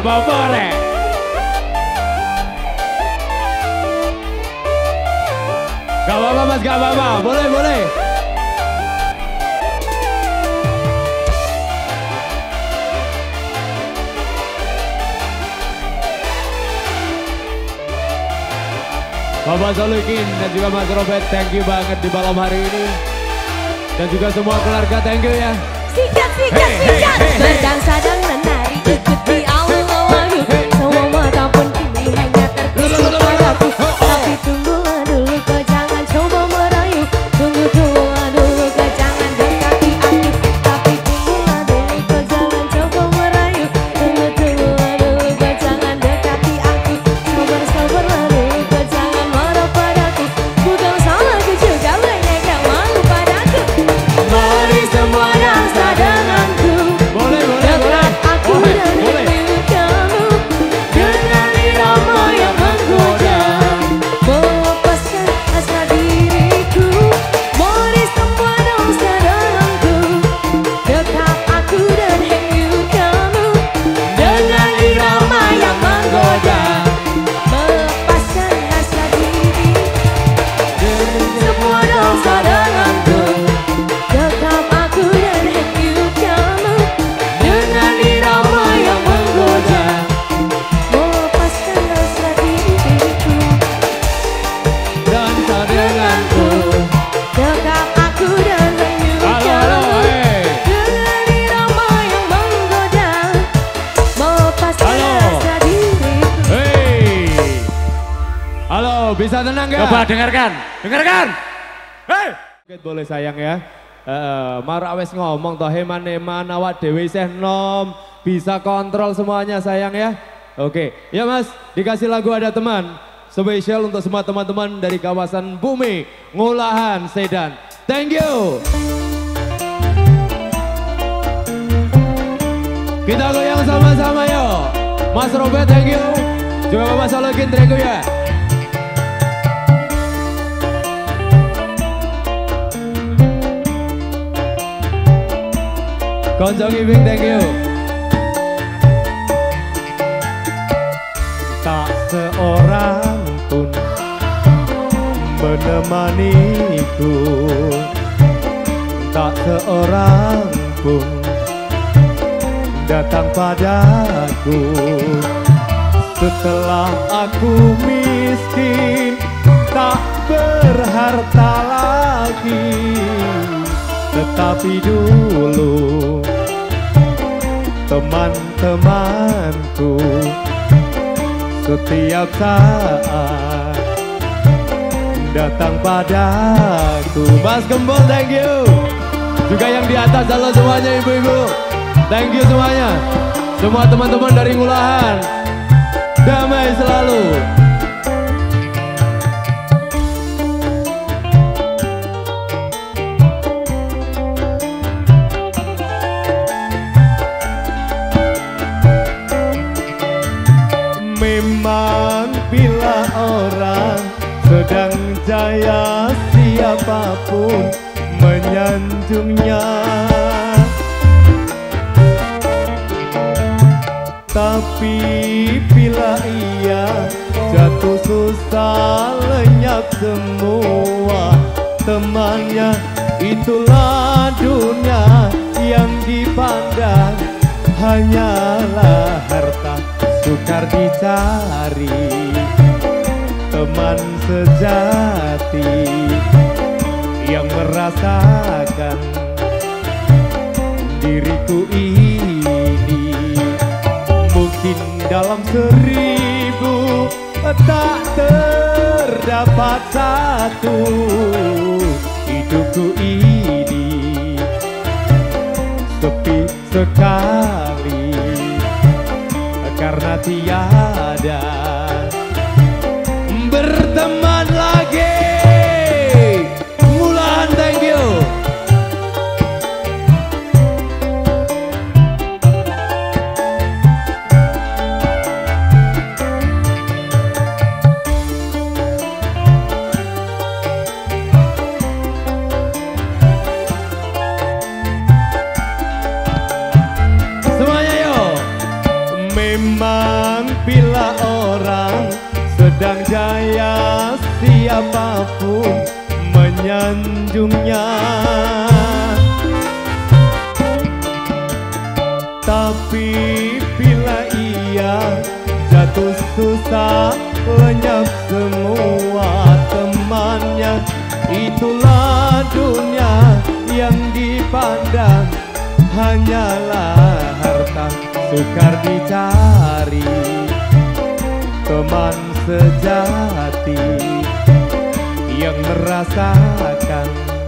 apa-apa rek. Gak apa-apa mas, gak apa-apa, boleh, boleh. Bapak Solikin dan juga Mas Robert, thank you banget di malam hari ini. Dan juga semua keluarga, thank you ya. Sikat, sikat, sikat. Berdansa dan menari ikuti Allah. Semua mata pun kini hanya tertuju padaku. Tapi tunggulah dulu, kau jangan coba merayu. Tunggulah dulu, kau jangan dekati aku. Tapi tunggulah dulu, kau jangan coba merayu. Tunggulah dulu, kau jangan dekati aku. Sabar-sabarlah dulu, kau jangan marah padaku. Bukan salahku juga banyak yang malu padaku. Mari semua dansa denganku. Boleh, boleh, Dekat boleh. aku Boleh, dan boleh. hidup kamu. Dengan irama yang menggoda, melepaskan asa diriku. Mari semua dansa denganku. Dekat aku dan hidup kamu. Dengan irama yang menggoda, melepaskan asa diri. Semua dansa denganku. Dekat aku dan hidup kamu. Dengan irama yang menggoda, melepaskan rasa diriku. Dansa denganku. Dekat aku dan hidup Halo, halo, kamu. hey. Dengan irama yang menggoda, melepaskan Halo. rasa diriku. Hei. Halo, bisa tenang gak? Coba dengarkan, dengarkan. Hei. Boleh sayang ya. Mar awes ngomong toh heman-heman awak dewe isih nom. Bisa kontrol semuanya sayang ya. Oke, ya mas, dikasih lagu Ada Teman. Spesial untuk semua teman-teman dari kawasan Bumi, Ngulahan, Sedan. Thank you. Kita goyang sama-sama yuk. Mas Robert, thank you. Juga Bapak Solikin, thank you ya. Konco Giving, thank you. Tak seorang pun menemaniku, tak seorang pun datang padaku. Setelah aku miskin, tak berharta lagi, tetapi dulu teman-temanku setiap saat datang padaku. Mas Gembol, thank you. Juga yang di atas, halo semuanya ibu-ibu. Thank you semuanya. Semua teman-teman dari Ngulahan, damai selalu. Memang bila orang sedang jaya, siapapun menyanjungnya. Tapi bila ia jatuh susah, lenyap semua temannya. Itulah dunia yang dipandang hanyalah harta sukar dicari. Teman sejati yang merasakan diriku ini, mungkin dalam 1000 tak terdapat satu. Hidupku ini sepi sekali karena tiada berteman lagi. Ngulahan, thank you. Semuanya yuk. Memang pedang jaya siapapun menyanjungnya. Tapi bila ia jatuh susah, lenyap semua temannya. Itulah dunia yang dipandang hanyalah harta sukar dicari. Teman sejati yang merasakan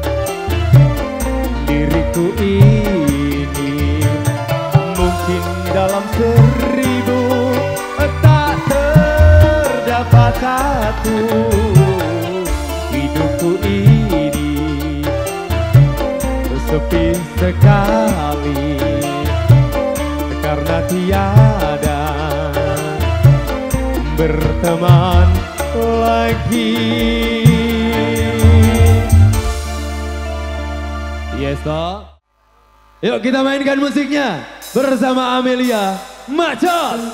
diriku ini, mungkin dalam 1000 tak terdapat satu. Hidupku ini sepi sekali karena tiada berteman lagi. Yes toh. Yuk kita mainkan musiknya bersama Amelia Machos.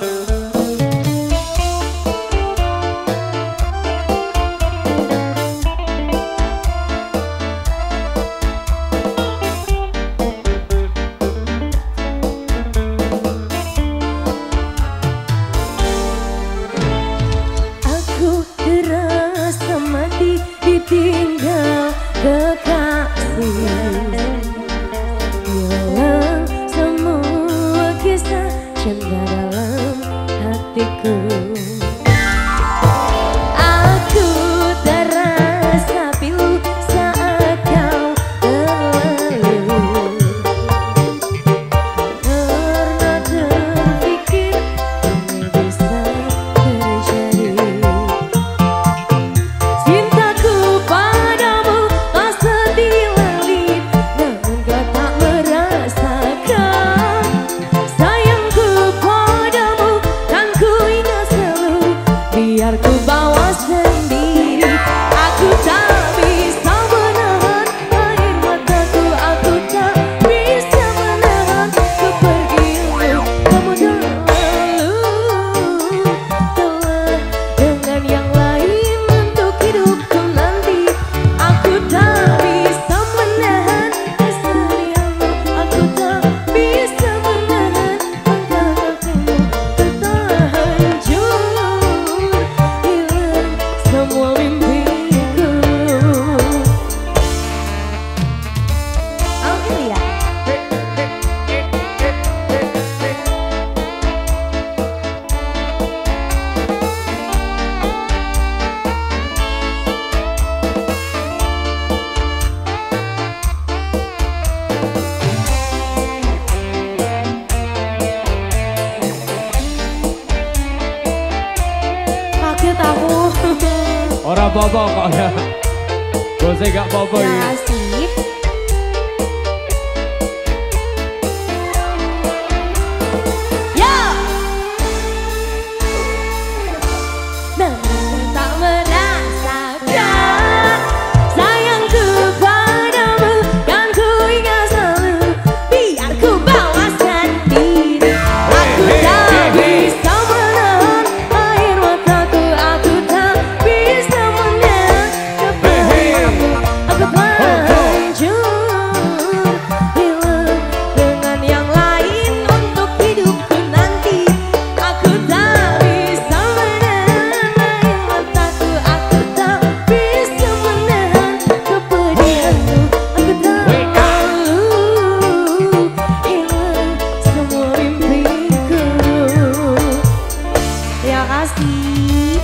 Aku terasa mati ditinggal kekasih. Hilang semua kisah cinta dalam hatiku. Aku terasa pilu saat kau berlalu. Karena terpikir ini bisa terjadi. Cintaku padamu tak sedih langit, namun kau tak merasakan. Sayangku padamu kan ku ingat selalu, biar ku bawa sendiri. Aku tak bisa menahan air mataku, aku tak bisa menahan kepergianmu. Kamu terlalu telah dengan yang lain untuk hidupku nanti. Aku tak bisa menahan kesedihanmu, aku tak bisa menahan langkah kakimu. Terhancur, hilang semua mimpiku. Amelia. Kaget aku. Orang apa-apa kok ya. Bosnya gak apa-apa Ya ya. sih. Yo. Namun tak merasakan sayangku padamu kan ku ingat selalu, biar ku bawa sendiri. Aku tak bisa menahan air mataku, aku tak bisa menahan kepergianmu. Aku terhancur, hilang dengan yang lain untuk hidupku nanti. Aku tak bisa menahan air mataku, aku tak bisa menahan kepedihanmu. Aku terlalu hilang semua mimpiku. Terima kasih.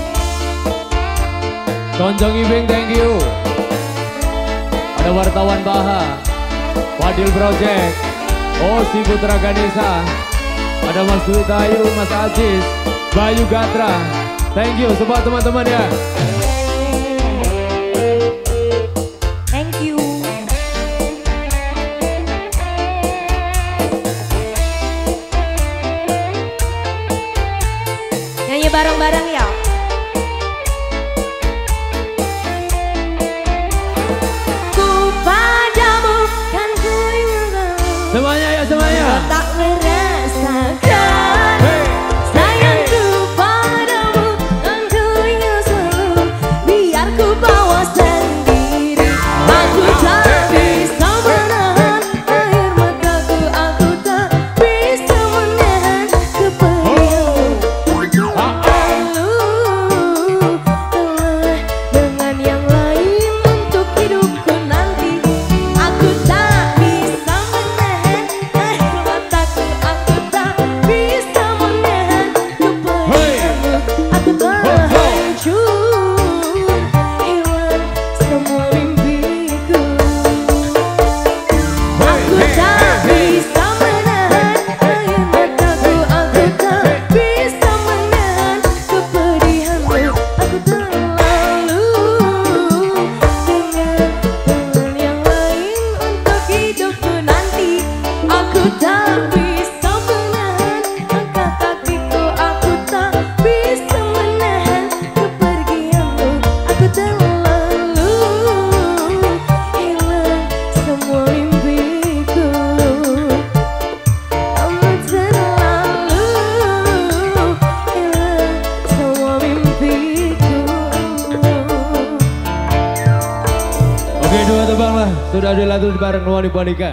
Tonjong Ibing, thank you. Ada wartawan Baha, Fadil Project, Osi Putra Ganesha, ada Mas Dwi Tayu, Mas Aziz, Bayu Gatra. Thank you semua teman-teman ya. Thank you. Nyanyi bareng-bareng ya. Ku padamu kan ku ingat Semuanya ya semuanya. tak merasakan sayangku padamu kan ku ingat ku bawa sendiri. Aku tak bisa menahan air mataku, aku tak bisa menahan kepedihanmu. Lalu dengan yang lain untuk hidupku nanti. Aku tak bisa menahan air mataku, aku tak bisa menahan kepedihanmu. Aku telah hancur, hilang semua mimpiku. Aku tak bisa menahan air mataku, aku tak bisa menahan kepedihanmu. Aku terlalu dengan yang lain untuk hidupku nanti. Aku tak bisa menahan langkah kakiku, aku tak bisa menahan kepergianmu. Aku terlalu hilang semua mimpiku. Aku terlalu hilang semua mimpiku. Oke, dua tebang lah. Sudah dilatih bareng Nuwani Panika.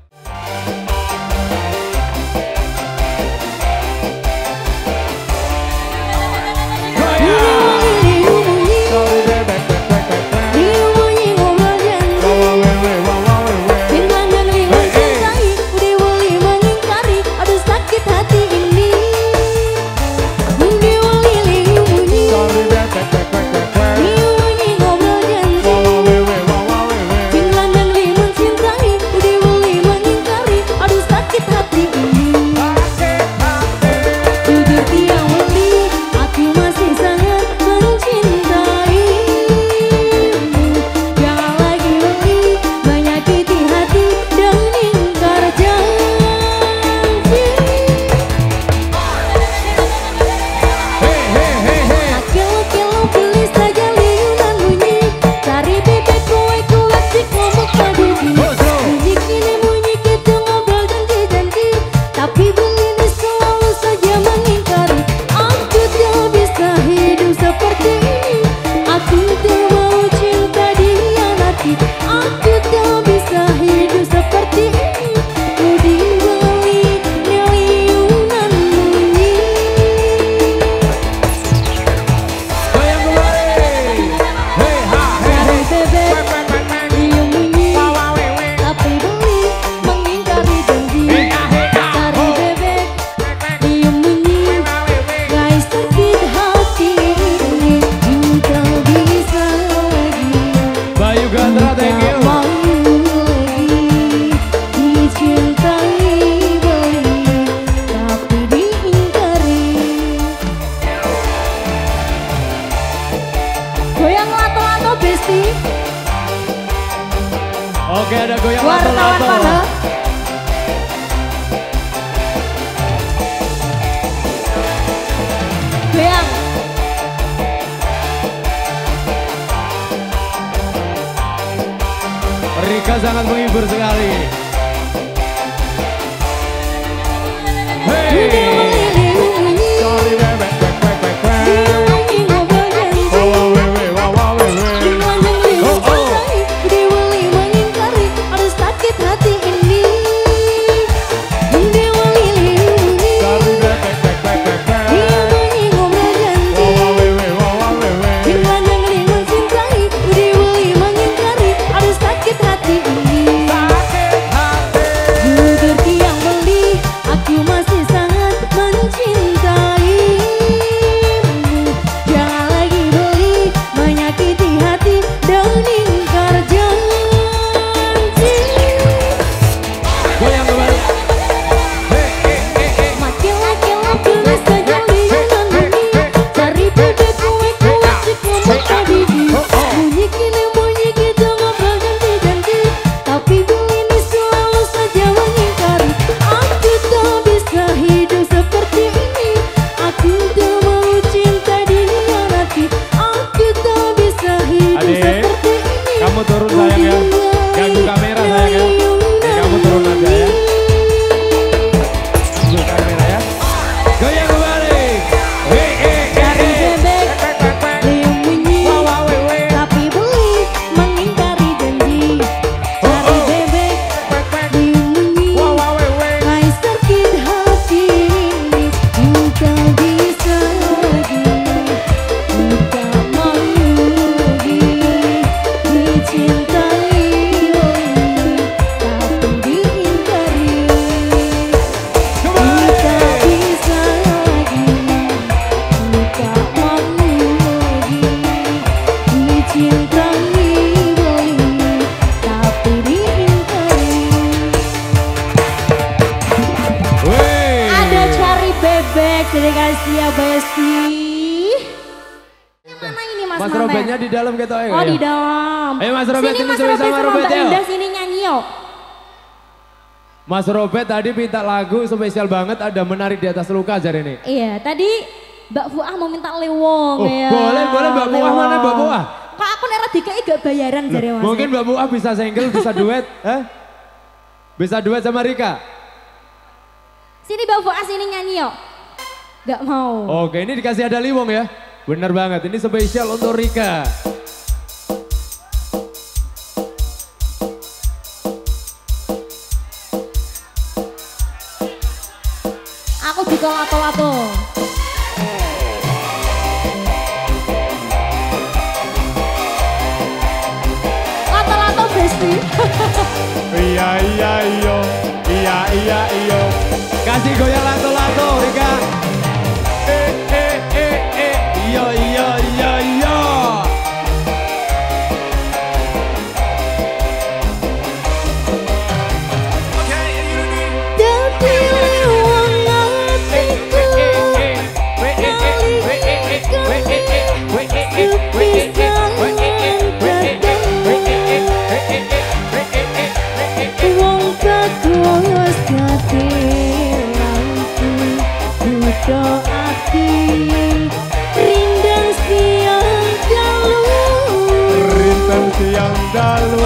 Oke, ada goyang Wartawan lato-lato. mana? Goyang. Rika sangat menghibur sekali. Mas Mamet. Robetnya di dalam gitu ya. Oh di dalam. Ayo Mas Robet, sini ini Mas sudah Robet sama sama Robet, Mbak yuk. Indah sini nyanyi yuk. Mas Robet tadi minta lagu spesial banget, ada Menari di Atas Luka hari ini. Iya tadi Mbak Fuah mau minta lewong ya. Boleh Mbak Buah, mana Mbak Buah? Kok aku nek DKI gak bayaran jare Mas. Mungkin Mbak Buah bisa single, bisa duet. Bisa duet sama Rika. Sini Mbak Fuah sini nyanyi yuk. Gak mau. Oke, ini dikasih ada liwong ya. Bener banget, ini spesial untuk Rika. Aku juga lato-lato. Lato-lato besti. Iya iyo. Kasih goyang lato-lato Rika. Iyo. Dadi wong atiku wong bagus dadi lampu buta ati rindang siang dalu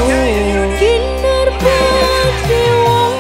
kinerja wong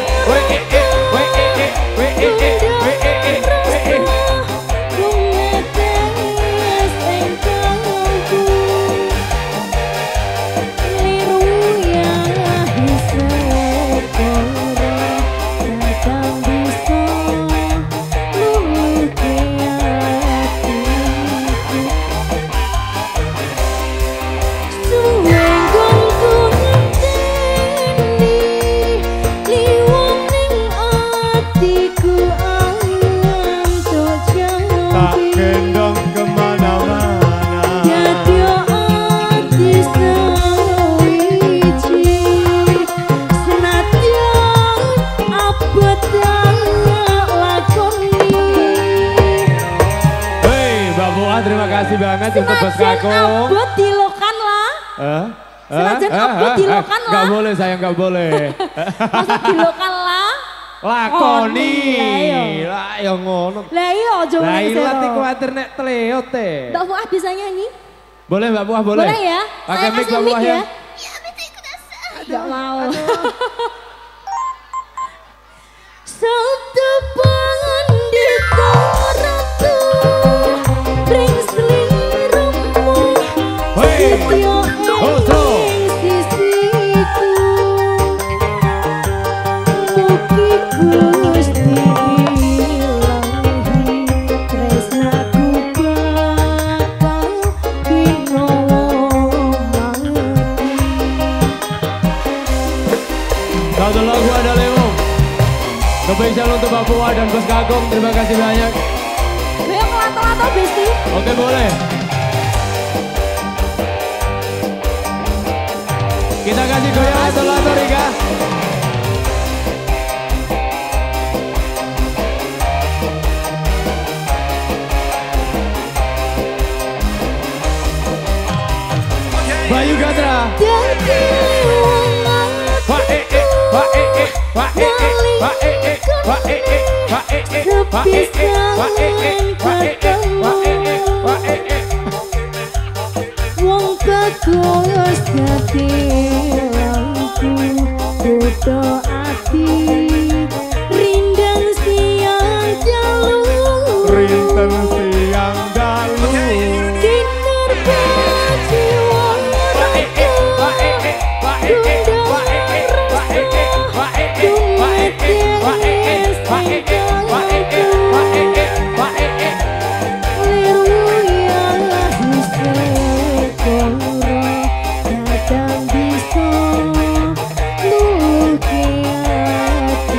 Terima kasih banget untuk Bos Kakung. Abot dilokan lah. Senajan abot dilokan lah. Gak boleh sayang, gak boleh. Masa dilokan lah. Lakoni. Iya. Lah ya ngono. Lah iya aja Lah ngene ilat sero. kuwatir nek tleot te. Mbak Fuah bisa nyanyi? Boleh Mbak Buah, boleh? Boleh ya? Pakai Saya mic kasih Mbak Buah mic ya. Gak mau. Setepangan di toratu Bring selirupmu Hei. Setio Oh, slow. eling sisiku Mugi Gusti ilahi tresnaku bakal binowo mati Satu lagu ada Lemong. Spesial untuk Mbak Buah dan Bos Kakung. Terima kasih banyak. Goyang lato-lato besti. Oke boleh. Kita kasih goyang lato-lato Rika. Bayu Gatra. Dadi wong Wah eh eh, wah eh eh, wah eh eh, wah eh eh, wah eh eh, wah eh eh, wah eh eh, wah eh eh, wah eh eh, wah eh eh, wah eh eh. wong bagus dadi lampu buta ati rindang siang dalu Rinten siang dalu. kinerja jiwa Wah eh eh, wah eh eh, wah eh eh, wah eh eh, wah eh eh, wah eh eh, wah eh eh, wah eh eh, wah eh eh, wah eh eh, wah eh eh, wah eh eh. liru yang sekoro datang bisa luki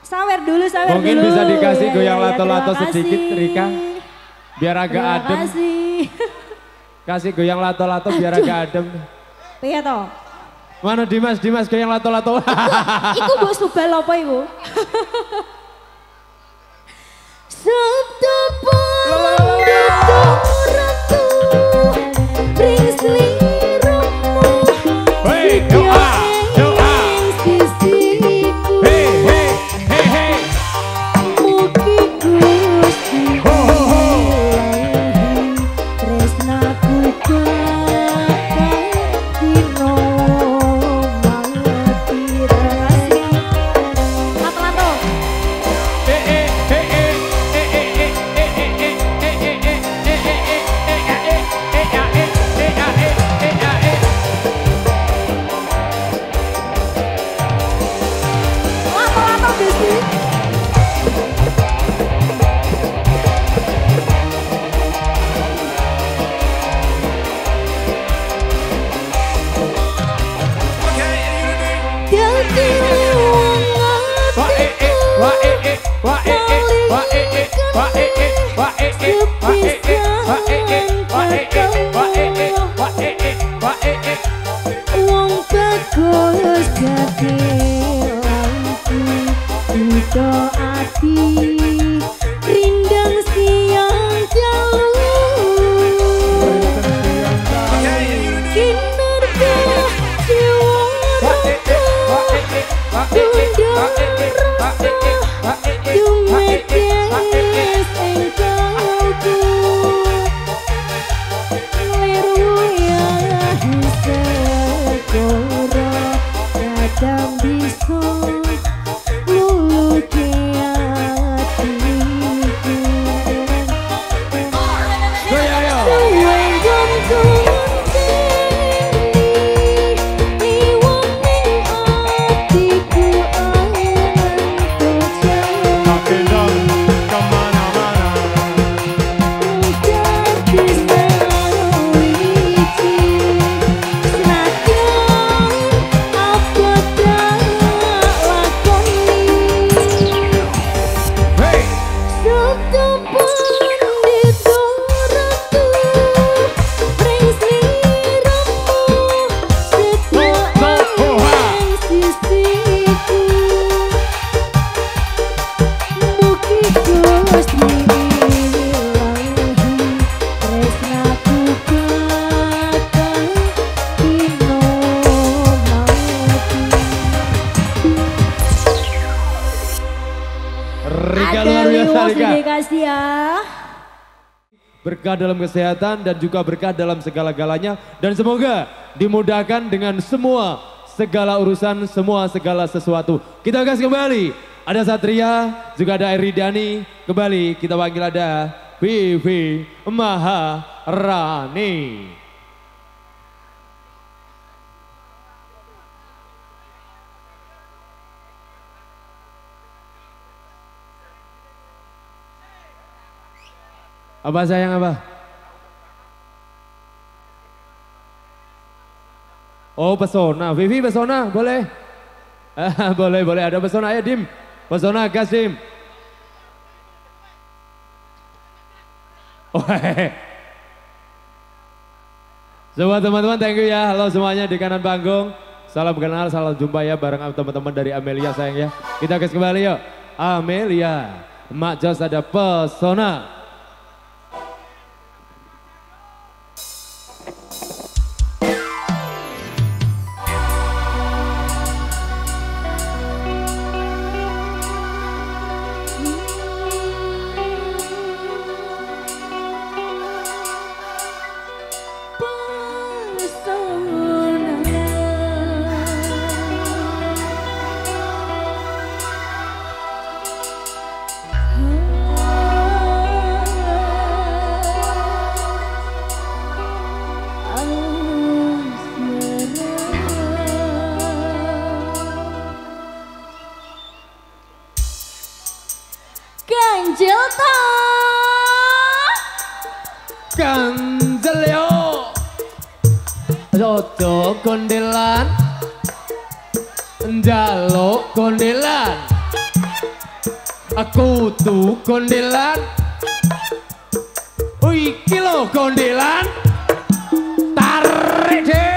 Sawer dulu, sawer Mungkin dulu. bisa dikasih Ya, goyang ya, ya, lato-lato terima sedikit, kasih. Rika. Biar agak Terima adem. kasih. Kasih goyang lato-lato biar agak adem. Iya toh. Mana Dimas, Dimas goyang lato-lato. Iku mbok subal apa iku? Sabtu pandito ratu bring sliramu. Hei, doa, doa. Sisiku Hei, hei, hei, hei. mugi Gusti Ho, ho, ho. tresnaku bakal dino mati rasih. Lato-lato. Lato-lato Gusti. Dadi wong atiku wong bagus dadi lampu buta ati rindang siang jalu kinerja jiwa raga tundang rasa dumedes engkauku liru yang segera kadang bisa luluki hatiku Goyang yo. suwe gantungan ini iwang ning atiku angan kejauh dadi sawiji senajan apa dak lakoni Hei. Sabtu pandito ratu bring sliramu setia ing sisiku mugi Gusti ilahi tresnaku bakal dino Rika Ada luar biasa reward Rika. dikasih ya. Berkah dalam kesehatan dan juga berkah dalam segala-galanya. Dan semoga dimudahkan dengan semua segala urusan, semua segala sesuatu. Kita gas kembali. Ada Satria, juga ada Eridani. Kembali kita panggil ada Vivi Maharani. Apa sayang apa? Oh pesona, Vivi pesona boleh? Boleh boleh ada pesona ayo Dim, pesona gas Dim. Oh, semua teman-teman thank you ya, halo semuanya di kanan panggung. Salam kenal, salam jumpa ya bareng teman-teman dari Amelia sayang ya. Kita gas kembali yuk, Amelia, Mak Jos ada pesona. Ganjil ta. Ganjel yo. Jojo kondelan. Njaluk kondelan. Aku tuh kondelan. Iki lho kondelan. Tarik deh.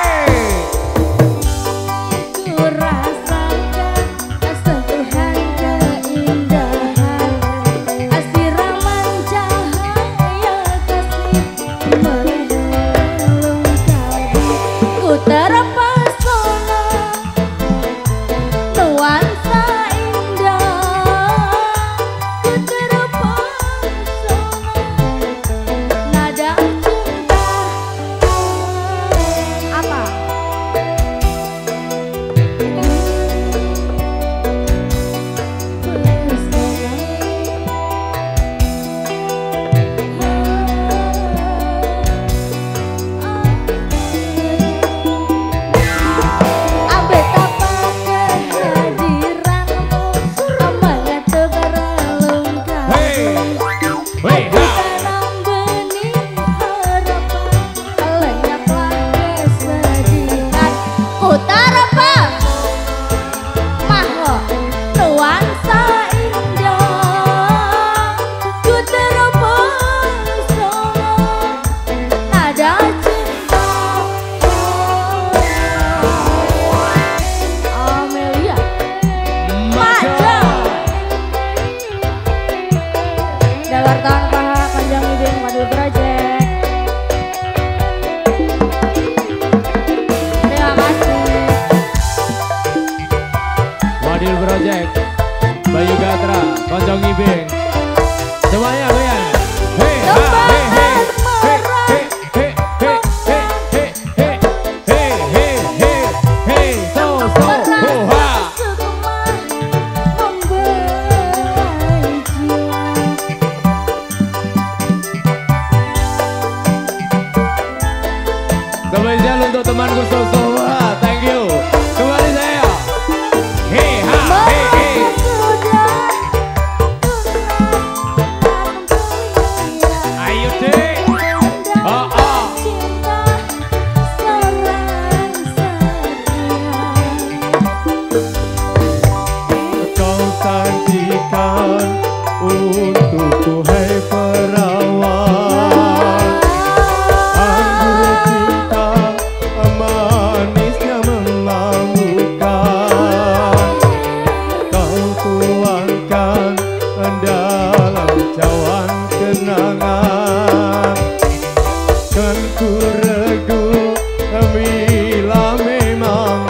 Ku rasakan sentuhan keindahan, siraman cahaya kasih melengkapi. Ku terpesona nuansa indah, ku terpesona nada cinta. Apa? Ambek apa kehadiranmu amanat terlengkapi. Hey, Aku tanam benih harapan, lenyaplah kesedihan. Ku terapa mahlo nuansa indah, ku terpesona nada cinta. Amelia Maja Dalar tanpa panjang ibing Wadul Project. Terima kasih. Wadil Project, Bayu Gatra, Konjong Ibing, semuanya goyang. Hey, ha, hey, hey, hey, hey, hey, hey, hey, hey, hey, hey, hey, so, ho, ha. Sukma membelai jiwa. Spesial untuk temanku Soso, wah, thank you. Kembali saya. Hey, ha, hey, hey. Ayo deh. Oh, oh. Kau sajikan untukku hai perawan, anggur cinta manisnya memabukkan. Kau tuangkan dalam cawan kenangan, kan ku regu bila memang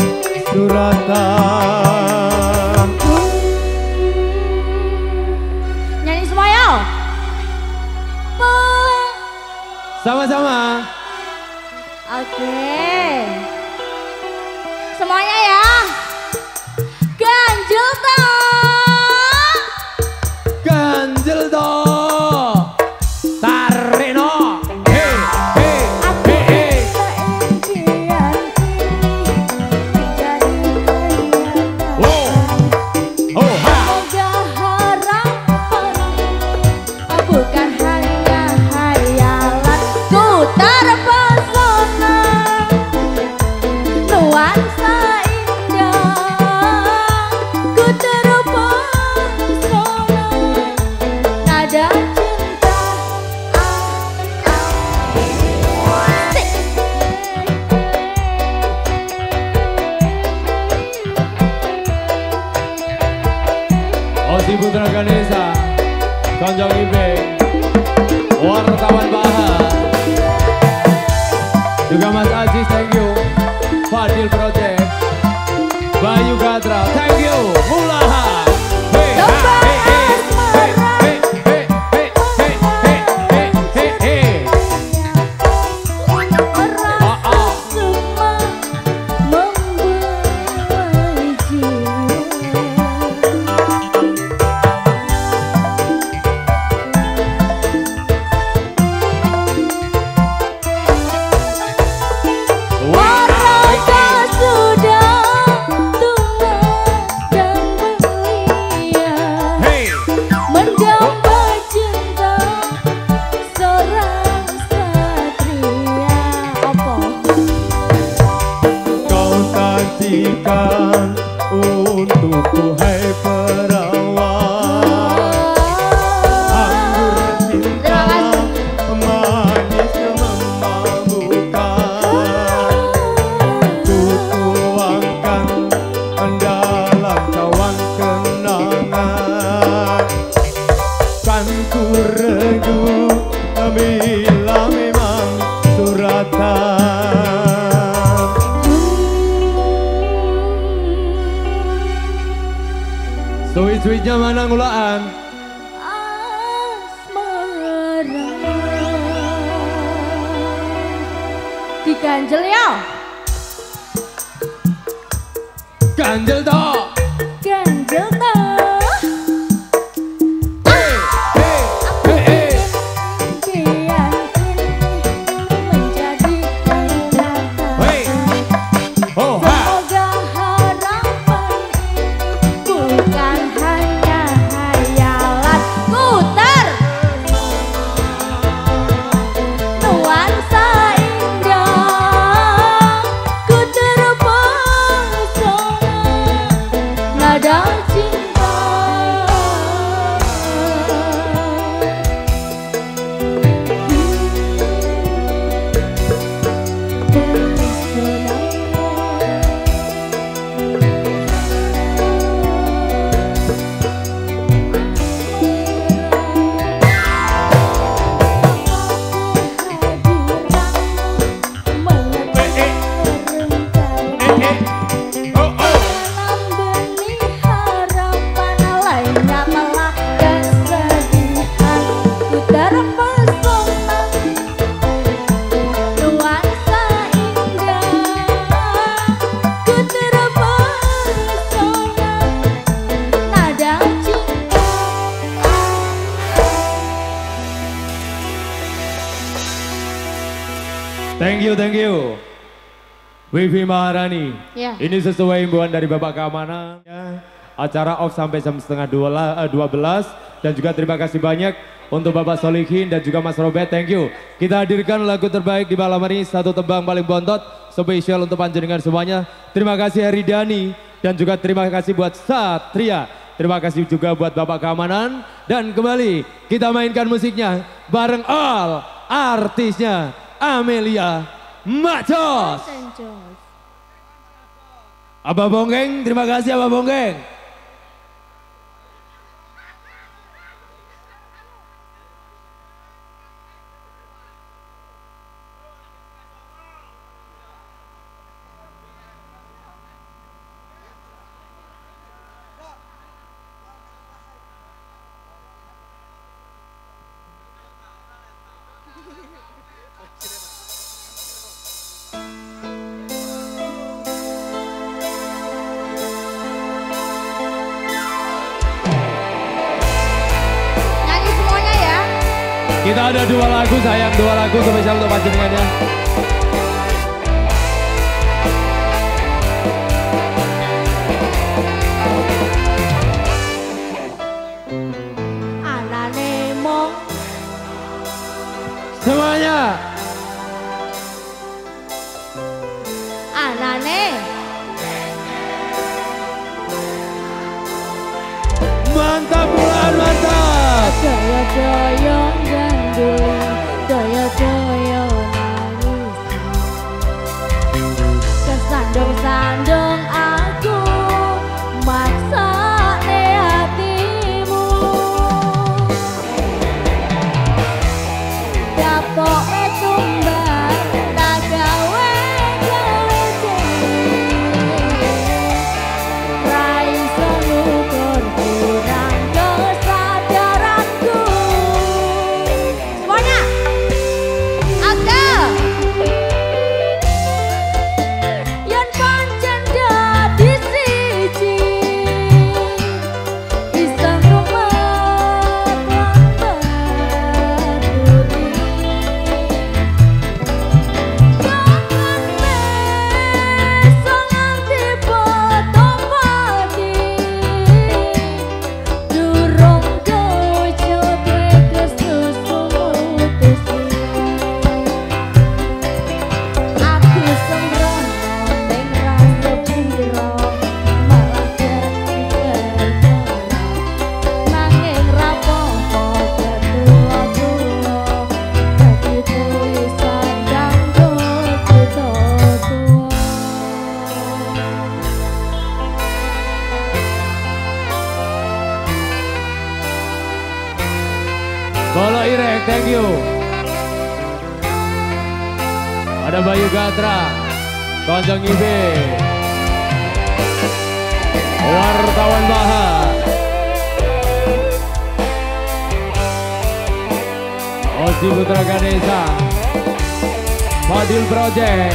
suratan. Nyanyi semua yo. Sama-sama. Oke. Semuanya ya. Ganjil toh. Ganjel toh. Tarik no. Hey, hey, hey, hey. Keimpian ini menjadi kenyataan. Oh, oh, ha. Semoga harapan ini bukan hanya hayalan. Ku terpesona nuansa indah, ku terpesona nada cinta. Osi Putra Ganesha, Konjong Ibing, wartawan Bahar, juga Mas Aziz, thank you. Fadil Project, Bayu Gatra, thank you. Mulaha. Hey, ha, hey, hey, hey, hey, hey, hey, hey, hey, hey, hey. Rasa semua membelai jiwa. Warga sudah tunas dan belia, mendamba cinta seorang satria. Apa? Kau sajikan untukku hai perawan, Suwi-suwinya mana ngulaan? Asmara diganjel ya. Ganjel toh. Ganjel toh. Thank you. Wifi Maharani. Ya. Ini sesuai himbauan dari Bapak Keamanan. Acara off sampai jam setengah 12. Dan juga terima kasih banyak untuk Bapak Solihin dan juga Mas Robert. Thank you. Kita hadirkan lagu terbaik di malam ini. Satu tembang paling bontot. Spesial untuk panjenengan semuanya. Terima kasih Haridani. Dan juga terima kasih buat Satria. Terima kasih juga buat Bapak Keamanan. Dan kembali kita mainkan musiknya bareng all artisnya Amelia Macos. Abah Bonggeng, terima kasih Abah Bonggeng. Kita ada dua lagu sayang, dua lagu spesial untuk panjenengannya. Anane mong Semuanya. anane Mantap bulan, mantap. daya daya gandul daya daya nangis kesandung sandung aku maksa hatimu dapok tumbar tak gawe gawe rai selukur kurang kesadaranku semuanya Aga yen pancen dadi siji bisa rumet lan baturi jangan bisa nganti potong pagi durung kejutwe kesusu mutusi aku sembrono ning rasa pira malah dadi perkara nanging ra apa-apa ketua-tua dadi tulisan kanggo kita tua. Bolo Irek, thank you. Ada Bayu Gatra, Konjong Ibe, wartawan Bahar. Rizky Putra Ganesha, Fadil Project.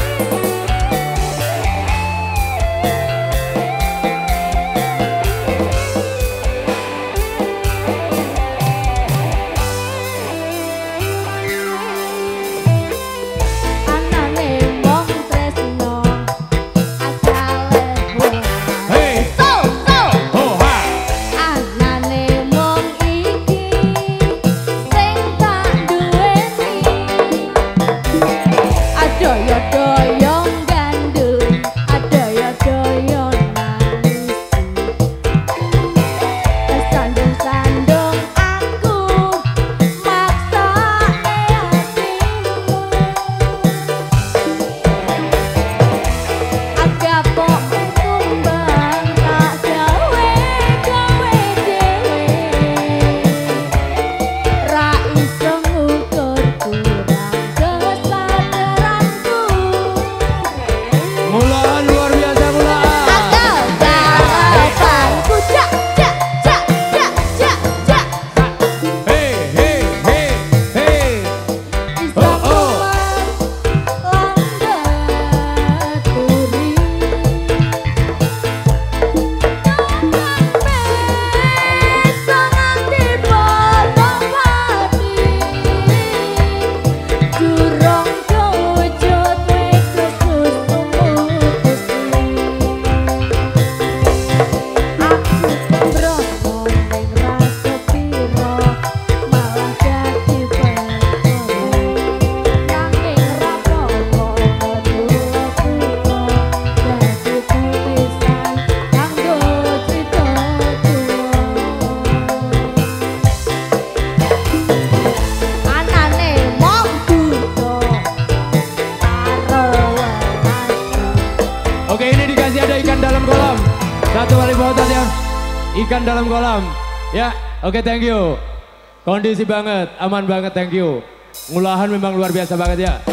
Satu kali pautan ya, ikan dalam kolam. Ya, oke, thank you. Kondisi banget, aman banget, thank you. Ngulahan memang luar biasa banget ya.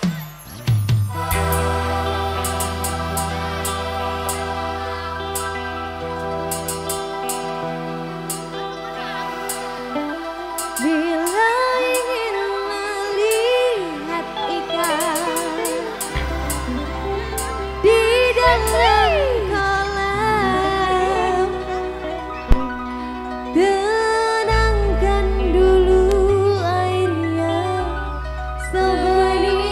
Bila ingin melihat ikan di dalam kolam, tenangkan dulu airnya sebelum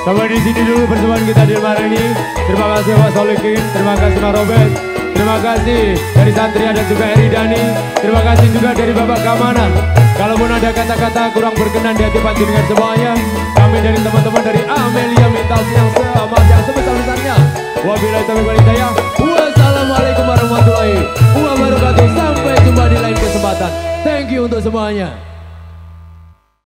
Sampai di sini dulu pertemuan kita di malam ini. Terima kasih Pak Solikin, terima kasih Pak Robert, terima kasih dari Satria dan juga Eridani, terima kasih juga dari Bapak Kamana. Kalaupun ada kata-kata kurang berkenan di hati panjenengan semuanya, kami dari teman-teman dari Amelia minta yang sebesar-besarnya. Wabillahi taufiq wal hidayah. Wassalamualaikum warahmatullahi wabarakatuh. Sampai jumpa di lain kesempatan. Thank you untuk semuanya.